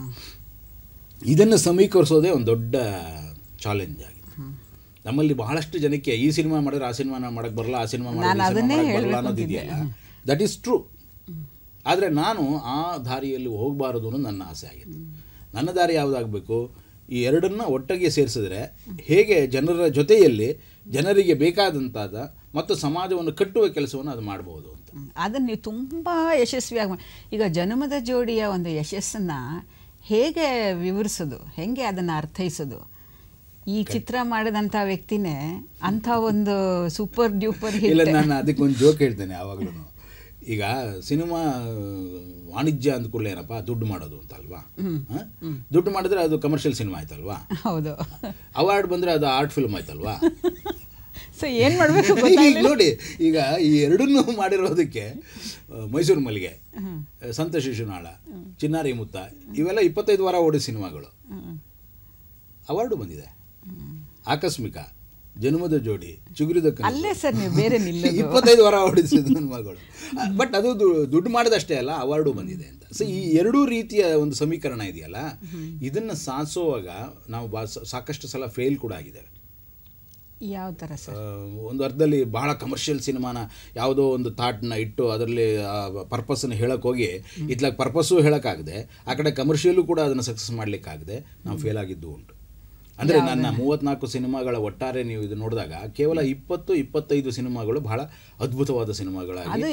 ಇದನ್ನು ಸಮೀಕರಿಸೋದೇ ಒಂದು ದೊಡ್ಡ ಚಾಲೆಂಜ್ ಆಗಿದೆ. ನಮ್ಮಲ್ಲಿ ಬಹಳಷ್ಟು ಜನಕ್ಕೆ ಈ ಸಿನಿಮಾ ಮಾಡಿದ್ರೆ ಆ ಸಿನಿಮಾ ಮಾಡೋಕ್ಕೆ ಬರಲ್ಲ, ಆ ಸಿನಿಮಾ ಬರಲ್ಲ ಅನ್ನೋದಿದೆಯಲ್ಲ, ದಟ್ ಈಸ್ ಟ್ರೂ. ಆದರೆ ನಾನು ಆ ದಾರಿಯಲ್ಲಿ ಹೋಗಬಾರದು ಅನ್ನೋದು ನನ್ನ ಆಸೆ ಆಗಿತ್ತು. ನನ್ನ ದಾರಿ ಯಾವುದಾಗಬೇಕು, ಈ ಎರಡನ್ನು ಒಟ್ಟಿಗೆ ಸೇರಿಸಿದ್ರೆ ಹೇಗೆ ಜನರ ಜೊತೆಯಲ್ಲಿ ಜನರಿಗೆ ಬೇಕಾದಂತಾದ ಮತ್ತು ಸಮಾಜವನ್ನು ಕಟ್ಟುವ ಕೆಲಸವನ್ನು ಅದು ಮಾಡಬಹುದು ಅಂತ. ಅದನ್ನು ನೀವು ತುಂಬ ಯಶಸ್ವಿಯಾಗಿ ಈಗ ಜನ್ಮದ ಜೋಡಿಯ ಒಂದು ಯಶಸ್ಸನ್ನು ಹೇಗೆ ವಿವರಿಸೋದು, ಹೇಗೆ ಅದನ್ನು ಅರ್ಥೈಸೋದು? ಈ ಚಿತ್ರ ಮಾಡಿದಂಥ ವ್ಯಕ್ತಿನೇ ಅಂಥ ಒಂದು ಸೂಪರ್ ಡ್ಯೂಪರ್ ಹಿಟ್. ಇಲ್ಲ, ನಾನು ಅದಕ್ಕೊಂದು ಜೋಕ್ ಹೇಳ್ತೇನೆ ಯಾವಾಗಲೂ. ಈಗ ಸಿನಿಮಾ ವಾಣಿಜ್ಯ ಅಂದ ಕೂಡಲೇ ಏನಪ್ಪ, ದುಡ್ಡು ಮಾಡೋದು ಅಂತ ಅಲ್ವಾ? ದುಡ್ಡು ಮಾಡಿದ್ರೆ ಅದು ಕಮರ್ಷಿಯಲ್ ಸಿನಿಮಾ ಆಯ್ತಲ್ವಾ? ಹೌದು. ಅವಾರ್ಡ್ ಬಂದರೆ ಅದು ಆರ್ಟ್ ಫಿಲ್ಮ್ ಆಯ್ತಲ್ವಾ? ಸೊ ಏನು ಮಾಡಬೇಕು ನೋಡಿ, ಈಗ ಈ ಎರಡನ್ನೂ ಮಾಡಿರೋದಕ್ಕೆ ಮೈಸೂರು ಮಲ್ಲಿಗೆ, ಸಂತ ಶಿಶುನಾಳ, ಚಿನ್ನಾರಿ ಮುತ್ತ ಇವೆಲ್ಲ 25 ವಾರ ಓಡಿದ ಸಿನಿಮಾಗಳು. ಅವಾರ್ಡು ಬಂದಿದೆ. ಆಕಸ್ಮಿಕ ಜನ್ಮದ ಜೋಡಿ, ಚಿಗುರಿದ ಅಲ್ಲೇ ಸರ್ ನೀವು ಬೇರೆ 25 ವಾರ ಓಡಿಸಿದ ಸಿನಿಮಾಗಳು. ಬಟ್ ಅದು ದುಡ್ಡು ಮಾಡಿದಷ್ಟೇ ಅಲ್ಲ, ಅವಾರ್ಡು ಬಂದಿದೆ ಅಂತ. ಸೊ ಈ ಎರಡೂ ರೀತಿಯ ಒಂದು ಸಮೀಕರಣ ಇದೆಯಲ್ಲ, ಇದನ್ನು ಸಾಧಿಸುವಾಗ ನಾವು ಸಾಕಷ್ಟು ಸಲ ಫೇಲ್ ಕೂಡ ಆಗಿದ್ದೇವೆ. ಯಾವ ಥರ ಸರ್? ಒಂದು ಅರ್ಥದಲ್ಲಿ ಬಹಳ ಕಮರ್ಷಿಯಲ್ ಸಿನಿಮಾನ ಯಾವುದೋ ಒಂದು ಥಾಟ್ನ ಇಟ್ಟು ಅದರಲ್ಲಿ ಪರ್ಪಸ್ಸನ್ನು ಹೇಳಕ್ಕೆ ಹೋಗಿ ಇತ್ಲಾಗ ಪರ್ಪಸ್ಸು ಹೇಳೋಕ್ಕಾಗದೆ, ಆ ಕಡೆ ಕಮರ್ಷಿಯಲ್ಲೂ ಕೂಡ ಅದನ್ನು ಸಕ್ಸಸ್ ಮಾಡಲಿಕ್ಕಾಗದೆ ನಾವು ಫೇಲ್ ಆಗಿದ್ದು ಉಂಟು. ಅಂದರೆ ನನ್ನ 34 ಸಿನಿಮಾಗಳ ಒಟ್ಟಾರೆ ನೀವು ಇದು ನೋಡಿದಾಗ ಕೇವಲ 20-25 ಸಿನಿಮಾಗಳು ಬಹಳ ಅದ್ಭುತವಾದ ಸಿನಿಮಾಗಳಾಗಿ, ಅದು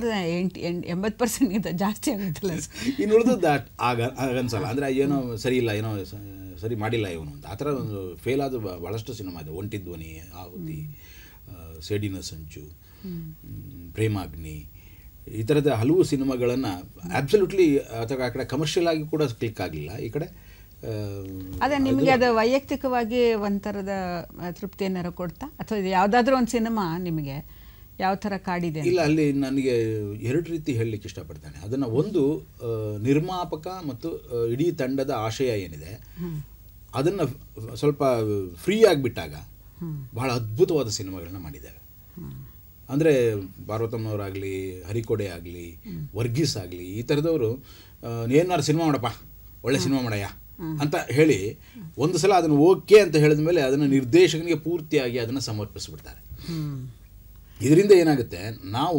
80% ಜಾಸ್ತಿ ಆಗುತ್ತಲ್ಲ. ಇನ್ನು ಉಳಿದದ್ದು ಆಗನ್ಸಲ್ಲ. ಅಂದರೆ ಏನೋ ಸರಿ ಇಲ್ಲ, ಏನೋ ಸರಿ ಮಾಡಿಲ್ಲ ಇವನು ಅಂತ, ಆ ಥರ ಒಂದು ಫೇಲ್ ಆದ ಭಾಳಷ್ಟು ಸಿನಿಮಾ ಇದೆ. ಒಂಟಿ ಧ್ವನಿ, ಆಹುತಿ, ಸೇಡಿನ ಸಂಚು, ಪ್ರೇಮಾಗ್ನಿ, ಈ ಥರದ ಹಲವು ಸಿನಿಮಾಗಳನ್ನು ಆಬ್ಸಲ್ಯೂಟ್ಲಿ ಅಥವಾ ಆ ಕಡೆ ಕಮರ್ಷಿಯಲ್ ಆಗಿ ಕೂಡ ಕ್ಲಿಕ್ ಆಗಲಿಲ್ಲ. ಈ ಕಡೆ ಅದೇ ನಿಮಗೆ ಅದು ವೈಯಕ್ತಿಕವಾಗಿ ಒಂಥರದ ತೃಪ್ತಿಯನ್ನಾರು ಕೊಡ್ತಾ, ಅಥವಾ ಯಾವುದಾದ್ರೂ ಒಂದು ಸಿನಿಮಾ ನಿಮಗೆ ಯಾವ ಥರ ಕಾಡಿದೆ? ಇಲ್ಲ, ಅಲ್ಲಿ ನನಗೆ ಎರಡು ರೀತಿ ಹೇಳಲಿಕ್ಕೆ ಇಷ್ಟಪಡ್ತೇನೆ. ಅದನ್ನು ಒಂದು ನಿರ್ಮಾಪಕ ಮತ್ತು ಇಡೀ ತಂಡದ ಆಶಯ ಏನಿದೆ ಅದನ್ನು ಸ್ವಲ್ಪ ಫ್ರೀ ಆಗಿಬಿಟ್ಟಾಗ ಬಹಳ ಅದ್ಭುತವಾದ ಸಿನಿಮಾಗಳನ್ನ ಮಾಡಿದ್ದೇವೆ. ಅಂದರೆ ಪಾರ್ವತಮ್ಮನವರಾಗಲಿ, ಹರಿಕೋಡೆ ಆಗಲಿ, ವರ್ಗೀಸ್ ಆಗಲಿ, ಈ ಥರದವರು ಏನಾರು ಸಿನಿಮಾ ಮಾಡಪ್ಪ, ಒಳ್ಳೆ ಸಿನಿಮಾ ಮಾಡಯ್ಯ ಅಂತ ಹೇಳಿ ಒಂದು ಸಲ ಅದನ್ನು ಓಕೆ ಅಂತ ಹೇಳಿದ ಮೇಲೆ ಅದನ್ನು ನಿರ್ದೇಶಕನಿಗೆ ಪೂರ್ತಿಯಾಗಿ ಅದನ್ನು ಸಮರ್ಪಿಸಿಬಿಡ್ತಾರೆ. ಇದರಿಂದ ಏನಾಗುತ್ತೆ, ನಾವು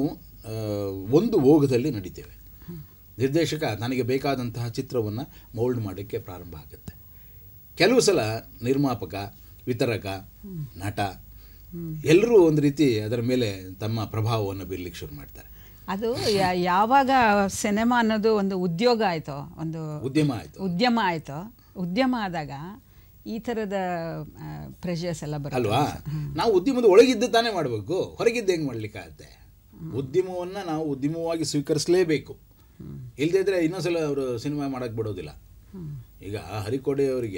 ಒಂದು ಓಘದಲ್ಲಿ ನಡೀತೇವೆ. ನಿರ್ದೇಶಕ ನನಗೆ ಬೇಕಾದಂತಹ ಚಿತ್ರವನ್ನು ಮೌಲ್ಡ್ ಮಾಡೋಕ್ಕೆ ಪ್ರಾರಂಭ ಆಗುತ್ತೆ. ಕೆಲವು ಸಲ ನಿರ್ಮಾಪಕ, ವಿತರಕ, ನಟ ಎಲ್ಲರೂ ಒಂದು ರೀತಿ ಅದರ ಮೇಲೆ ತಮ್ಮ ಪ್ರಭಾವವನ್ನು ಬೀರ್ಲಿಕ್ಕೆ ಶುರು ಮಾಡ್ತಾರೆ. ಅದು ಯಾವಾಗ ಸಿನಿಮಾ ಅನ್ನೋದು ಒಂದು ಉದ್ಯೋಗ ಆಯಿತೋ, ಒಂದು ಉದ್ಯಮ ಆಯಿತೋ, ಉದ್ಯಮ ಆದಾಗ ಈ ಥರದ ಪ್ರೆಷರ್ಸ್ ಎಲ್ಲ ಬರುತ್ತೆ ಅಲ್ವಾ. ನಾವು ಉದ್ಯಮದ ಒಳಗಿದ್ದು ತಾನೇ ಮಾಡಬೇಕು, ಹೊರಗಿದ್ದು ಹೆಂಗೆ ಮಾಡಲಿಕ್ಕಾಗತ್ತೆ? ಉದ್ಯಮವನ್ನು ನಾವು ಉದ್ಯಮವಾಗಿ ಸ್ವೀಕರಿಸಲೇಬೇಕು. ಇಲ್ಲದೇ ಇದ್ದರೆ ಇನ್ನೊಂದ್ಸಲ ಅವರು ಸಿನಿಮಾ ಮಾಡೋಕ್ಕೆ ಬಿಡೋದಿಲ್ಲ. ಈಗ ಹರಿಕೋಡೆಯವರಿಗೆ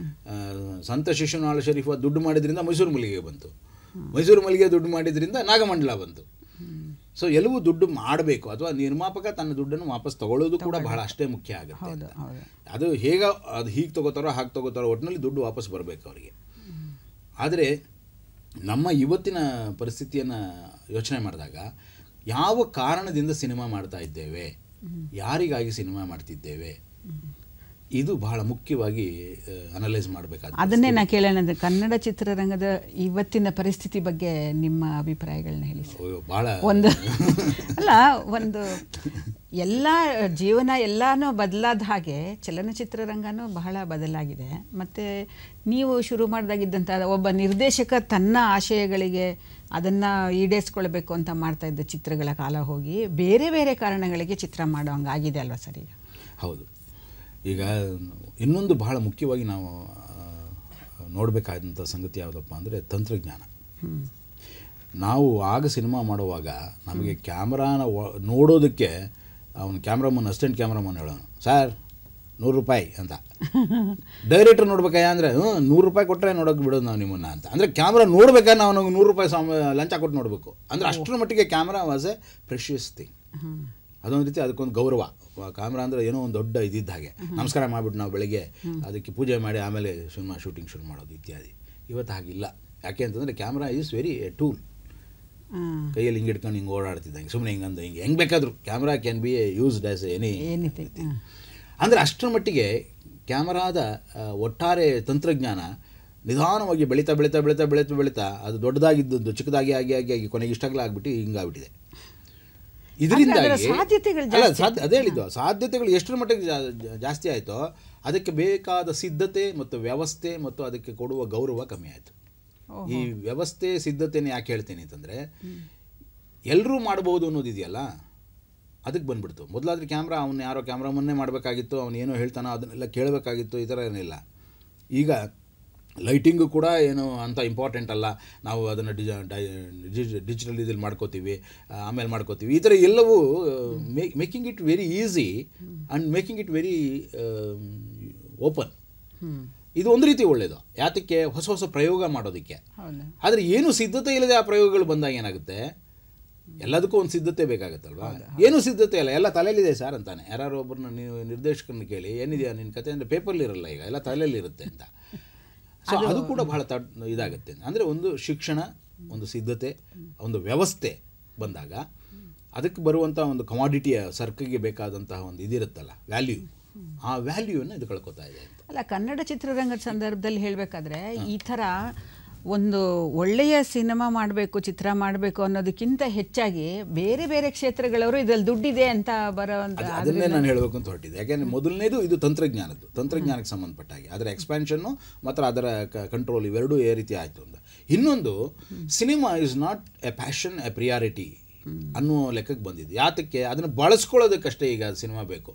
ಸಂತ ಶಿಶುನಾಳ ಶರೀಫ ದುಡ್ಡು ಮಾಡಿದ್ರಿಂದ ಮೈಸೂರು ಮಲ್ಲಿಗೆ ಬಂತು, ಮೈಸೂರು ಮಲ್ಲಿಗೆ ದುಡ್ಡು ಮಾಡಿದ್ರಿಂದ ನಾಗಮಂಡಲ ಬಂತು. ಸೊ ಎಲ್ಲವೂ ದುಡ್ಡು ಮಾಡಬೇಕು, ಅಥವಾ ನಿರ್ಮಾಪಕ ತನ್ನ ದುಡ್ಡನ್ನು ವಾಪಸ್ ತಗೊಳ್ಳೋದು ಕೂಡ ಬಹಳ ಅಷ್ಟೇ ಮುಖ್ಯ ಆಗುತ್ತೆ. ಅದು ಅದು ಹೀಗೆ ತಗೋತಾರೋ ಹಾಗೆ ತಗೋತಾರೋ, ಒಟ್ಟಿನಲ್ಲಿ ದುಡ್ಡು ವಾಪಸ್ ಬರಬೇಕು ಅವರಿಗೆ. ಆದರೆ ನಮ್ಮ ಇವತ್ತಿನ ಪರಿಸ್ಥಿತಿಯನ್ನು ಯೋಚನೆ ಮಾಡಿದಾಗ ಯಾವ ಕಾರಣದಿಂದ ಸಿನಿಮಾ ಮಾಡ್ತಾ ಇದ್ದೇವೆ, ಯಾರಿಗಾಗಿ ಸಿನಿಮಾ ಮಾಡ್ತಿದ್ದೇವೆ, ಇದು ಬಹಳ ಮುಖ್ಯವಾಗಿ ಅನಲೈಸ್ ಮಾಡಬೇಕಾದ. ಅದನ್ನೇ ನಾ ಕೇಳೋಣ, ಕನ್ನಡ ಚಿತ್ರರಂಗದ ಇವತ್ತಿನ ಪರಿಸ್ಥಿತಿ ಬಗ್ಗೆ ನಿಮ್ಮ ಅಭಿಪ್ರಾಯಗಳನ್ನ ಹೇಳಿ. ಭಾಳ ಒಂದು ಎಲ್ಲ ಜೀವನ ಎಲ್ಲಾನು ಬದಲಾದ ಹಾಗೆ ಚಲನಚಿತ್ರರಂಗನೂ ಬಹಳ ಬದಲಾಗಿದೆ. ಮತ್ತು ನೀವು ಶುರು ಮಾಡಿದಾಗಿದ್ದಂಥ ಒಬ್ಬ ನಿರ್ದೇಶಕ ತನ್ನ ಆಶಯಗಳಿಗೆ ಅದನ್ನು ಈಡೇರಿಸ್ಕೊಳ್ಬೇಕು ಅಂತ ಮಾಡ್ತಾ ಇದ್ದ ಚಿತ್ರಗಳ ಕಾಲ ಹೋಗಿ ಬೇರೆ ಬೇರೆ ಕಾರಣಗಳಿಗೆ ಚಿತ್ರ ಮಾಡೋ ಹಂಗಾಗಿದೆ ಅಲ್ವಾ ಸರ್ ಈಗ? ಹೌದು. ಈಗ ಇನ್ನೊಂದು ಬಹಳ ಮುಖ್ಯವಾಗಿ ನಾವು ನೋಡಬೇಕಾದಂಥ ಸಂಗತಿ ಯಾವುದಪ್ಪ ಅಂದರೆ ತಂತ್ರಜ್ಞಾನ. ನಾವು ಆಗ ಸಿನಿಮಾ ಮಾಡುವಾಗ ನಮಗೆ ಕ್ಯಾಮ್ರಾನ ನೋಡೋದಕ್ಕೆ ಅವನು ಕ್ಯಾಮ್ರಾಮನ್, ಅಸಿಸ್ಟೆಂಟ್ ಕ್ಯಾಮ್ರಾಮನ್ ಹೇಳೋನು, ಸರ್ 100 ರೂಪಾಯಿ ಅಂತ. ಡೈರೆಕ್ಟರ್ ನೋಡ್ಬೇಕಾಯ ಅಂದರೆ 100 ರೂಪಾಯಿ ಕೊಟ್ಟರೆ ನೋಡೋಕೆ ಬಿಡೋದು ನಾವು ನಿಮ್ಮನ್ನು ಅಂತ. ಅಂದರೆ ಕ್ಯಾಮ್ರಾ ನೋಡ್ಬೇಕಾದ್ರೆ ನಾವು 100 ರೂಪಾಯಿ ಲಂಚ ಕೊಟ್ಟು ನೋಡಬೇಕು. ಅಂದರೆ ಅಷ್ಟರ ಮಟ್ಟಿಗೆ camera was a precious thing. ಅದೊಂದು ರೀತಿ ಅದಕ್ಕೊಂದು ಗೌರವ. ಕ್ಯಾಮ್ರಾ ಅಂದರೆ ಏನೋ ಒಂದು ದೊಡ್ಡ ಇದ್ದಿದ್ದ ಹಾಗೆ. ನಮಸ್ಕಾರ ಮಾಡಿಬಿಟ್ಟು ನಾವು ಬೆಳಗ್ಗೆ ಅದಕ್ಕೆ ಪೂಜೆ ಮಾಡಿ ಆಮೇಲೆ ಸಿನಿಮಾ ಶೂಟಿಂಗ್ ಶುರು ಮಾಡೋದು ಇತ್ಯಾದಿ. ಇವತ್ತು ಹಾಗಿಲ್ಲ. ಯಾಕೆ ಅಂತಂದರೆ camera is very a tool. ಕೈಯಲ್ಲಿ ಹಿಂಗೆ ಇಟ್ಕೊಂಡು ಹಿಂಗೆ ಓಡಾಡ್ತಿದ್ದಂಗೆ, ಸುಮ್ಮನೆ ಹಿಂಗಂದ ಹಿಂಗೆ ಹೆಂಗೆ ಬೇಕಾದರೂ camera can be used as anything. ಅಂದರೆ ಅಷ್ಟರ ಮಟ್ಟಿಗೆ ಕ್ಯಾಮರಾದ ಒಟ್ಟಾರೆ ತಂತ್ರಜ್ಞಾನ ನಿಧಾನವಾಗಿ ಬೆಳೀತಾ ಬೆಳೀತಾ ಬೆಳೀತಾ ಬೆಳೀತಾ ಬೆಳೀತಾ ಅದು ದೊಡ್ಡದಾಗಿದ್ದದ್ದು ಚಿಕ್ಕದಾಗಿ ಆಗಿ ಆಗಿ ಆಗಿ ಕೊನೆಗೆ ಇಷ್ಟಾಗಲ ಆಗಿಬಿಟ್ಟು ಹಿಂಗಾಗ್ಬಿಟ್ಟಿದೆ. ಇದರಿಂದಾಗಿ ಅದೇ ಹೇಳಿದ್ದು, ಸಾಧ್ಯತೆಗಳು ಎಷ್ಟರ ಮಟ್ಟಿಗೆ ಜಾಸ್ತಿ ಆಯಿತೋ ಅದಕ್ಕೆ ಬೇಕಾದ ಸಿದ್ಧತೆ ಮತ್ತು ವ್ಯವಸ್ಥೆ ಮತ್ತು ಅದಕ್ಕೆ ಕೊಡುವ ಗೌರವ ಕಮ್ಮಿ ಆಯಿತು. ಈ ವ್ಯವಸ್ಥೆ ಸಿದ್ಧತೆನ ಯಾಕೆ ಹೇಳ್ತೇನೆ ಅಂತಂದರೆ, ಎಲ್ಲರೂ ಮಾಡ್ಬೋದು ಅನ್ನೋದಿದೆಯಲ್ಲ ಅದಕ್ಕೆ ಬಂದ್ಬಿಡ್ತು. ಮೊದಲಾದ್ರೆ ಕ್ಯಾಮ್ರಾ ಅವನು ಯಾರೋ ಕ್ಯಾಮ್ರಾಮನ್ನೇ ಮಾಡಬೇಕಾಗಿತ್ತು, ಅವನು ಏನೋ ಹೇಳ್ತಾನೋ ಅದನ್ನೆಲ್ಲ ಕೇಳಬೇಕಾಗಿತ್ತು, ಈ ಥರ ಏನಿಲ್ಲ. ಈಗ ಲೈಟಿಂಗು ಕೂಡ ಏನು ಅಂತ ಇಂಪಾರ್ಟೆಂಟ್ ಅಲ್ಲ, ನಾವು ಅದನ್ನು ಡಿಜಿಟಲ್ ಇದಲ್ಲಿ ಮಾಡ್ಕೋತೀವಿ, ಆಮೇಲೆ ಮಾಡ್ಕೋತೀವಿ. ಈ ಥರ ಎಲ್ಲವೂ making it very easy and making it very open. ಇದು ಒಂದು ರೀತಿ ಒಳ್ಳೆಯದು. ಯಾತಕ್ಕೆ? ಹೊಸ ಹೊಸ ಪ್ರಯೋಗ ಮಾಡೋದಕ್ಕೆ. ಆದರೆ ಏನು ಸಿದ್ಧತೆ ಇಲ್ಲದೆ ಆ ಪ್ರಯೋಗಗಳು ಬಂದಾಗ ಏನಾಗುತ್ತೆ, ಎಲ್ಲದಕ್ಕೂ ಒಂದು ಸಿದ್ಧತೆ ಬೇಕಾಗುತ್ತಲ್ವಾ? ಏನೂ ಸಿದ್ಧತೆ ಇಲ್ಲ, ಎಲ್ಲ ತಲೆಯಲ್ಲಿದೆ ಸರ್ ಅಂತಾನೆ. ಯಾರು ಒಬ್ಬರನ್ನ ನೀವು ನಿರ್ದೇಶಕರನ್ನ ಕೇಳಿ, ಏನಿದೆಯಾ ನಿನ್ನ ಕತೆ ಅಂದರೆ ಪೇಪರ್ಲಿರಲ್ಲ, ಈಗ ಎಲ್ಲ ತಲೆಯಲ್ಲಿರುತ್ತೆ ಅಂತ. ಸೊ ಅದು ಕೂಡ ಬಹಳ ಇದಾಗುತ್ತೆ. ಅಂದರೆ ಒಂದು ಶಿಕ್ಷಣ, ಒಂದು ಸಿದ್ಧತೆ, ಒಂದು ವ್ಯವಸ್ಥೆ ಬಂದಾಗ ಅದಕ್ಕೆ ಬರುವಂಥ ಒಂದು ಕಮಾಡಿಟಿಯ ಸರಕಿಗೆ ಬೇಕಾದಂತಹ ಒಂದು ಇದಿರುತ್ತಲ್ಲ ವ್ಯಾಲ್ಯೂ, ಆ ವ್ಯಾಲ್ಯೂವನ್ನು ಇದು ಕಳ್ಕೊತಾ ಇದೆ ಅಂತ. ಅಲ್ಲ, ಕನ್ನಡ ಚಿತ್ರರಂಗದ ಸಂದರ್ಭದಲ್ಲಿ ಹೇಳಬೇಕಾದ್ರೆ ಈ ಥರ ಒಂದು ಒಳ್ಳೆಯ ಸಿನಿಮಾ ಮಾಡಬೇಕು, ಚಿತ್ರ ಮಾಡಬೇಕು ಅನ್ನೋದಕ್ಕಿಂತ ಹೆಚ್ಚಾಗಿ ಬೇರೆ ಬೇರೆ ಕ್ಷೇತ್ರಗಳವರು ಇದರಲ್ಲಿ ದುಡ್ಡಿದೆ ಅಂತ ಅದನ್ನೇ ನಾನು ಹೇಳಬೇಕು ಅಂತ ಹೊರಟಿದ್ದೆ. ಯಾಕೆಂದರೆ ಮೊದಲನೇದು ಇದು ತಂತ್ರಜ್ಞಾನಕ್ಕೆ ಸಂಬಂಧಪಟ್ಟ ಹಾಗೆ, ಅದರ ಎಕ್ಸ್ಪ್ಯಾನ್ಷನ್ನು ಮತ್ತು ಅದರ ಕಂಟ್ರೋಲ್ ಇವೆರಡೂ ಯಾವ ರೀತಿ ಆಯಿತು ಅಂತ. ಇನ್ನೊಂದು, cinema is not a passion, a priority ಅನ್ನೋ ಲೆಕ್ಕಕ್ಕೆ ಬಂದಿದೆ. ಯಾತಕ್ಕೆ? ಅದನ್ನು ಬಳಸ್ಕೊಳ್ಳೋದಕ್ಕಷ್ಟೇ ಈಗ ಸಿನಿಮಾ ಬೇಕು.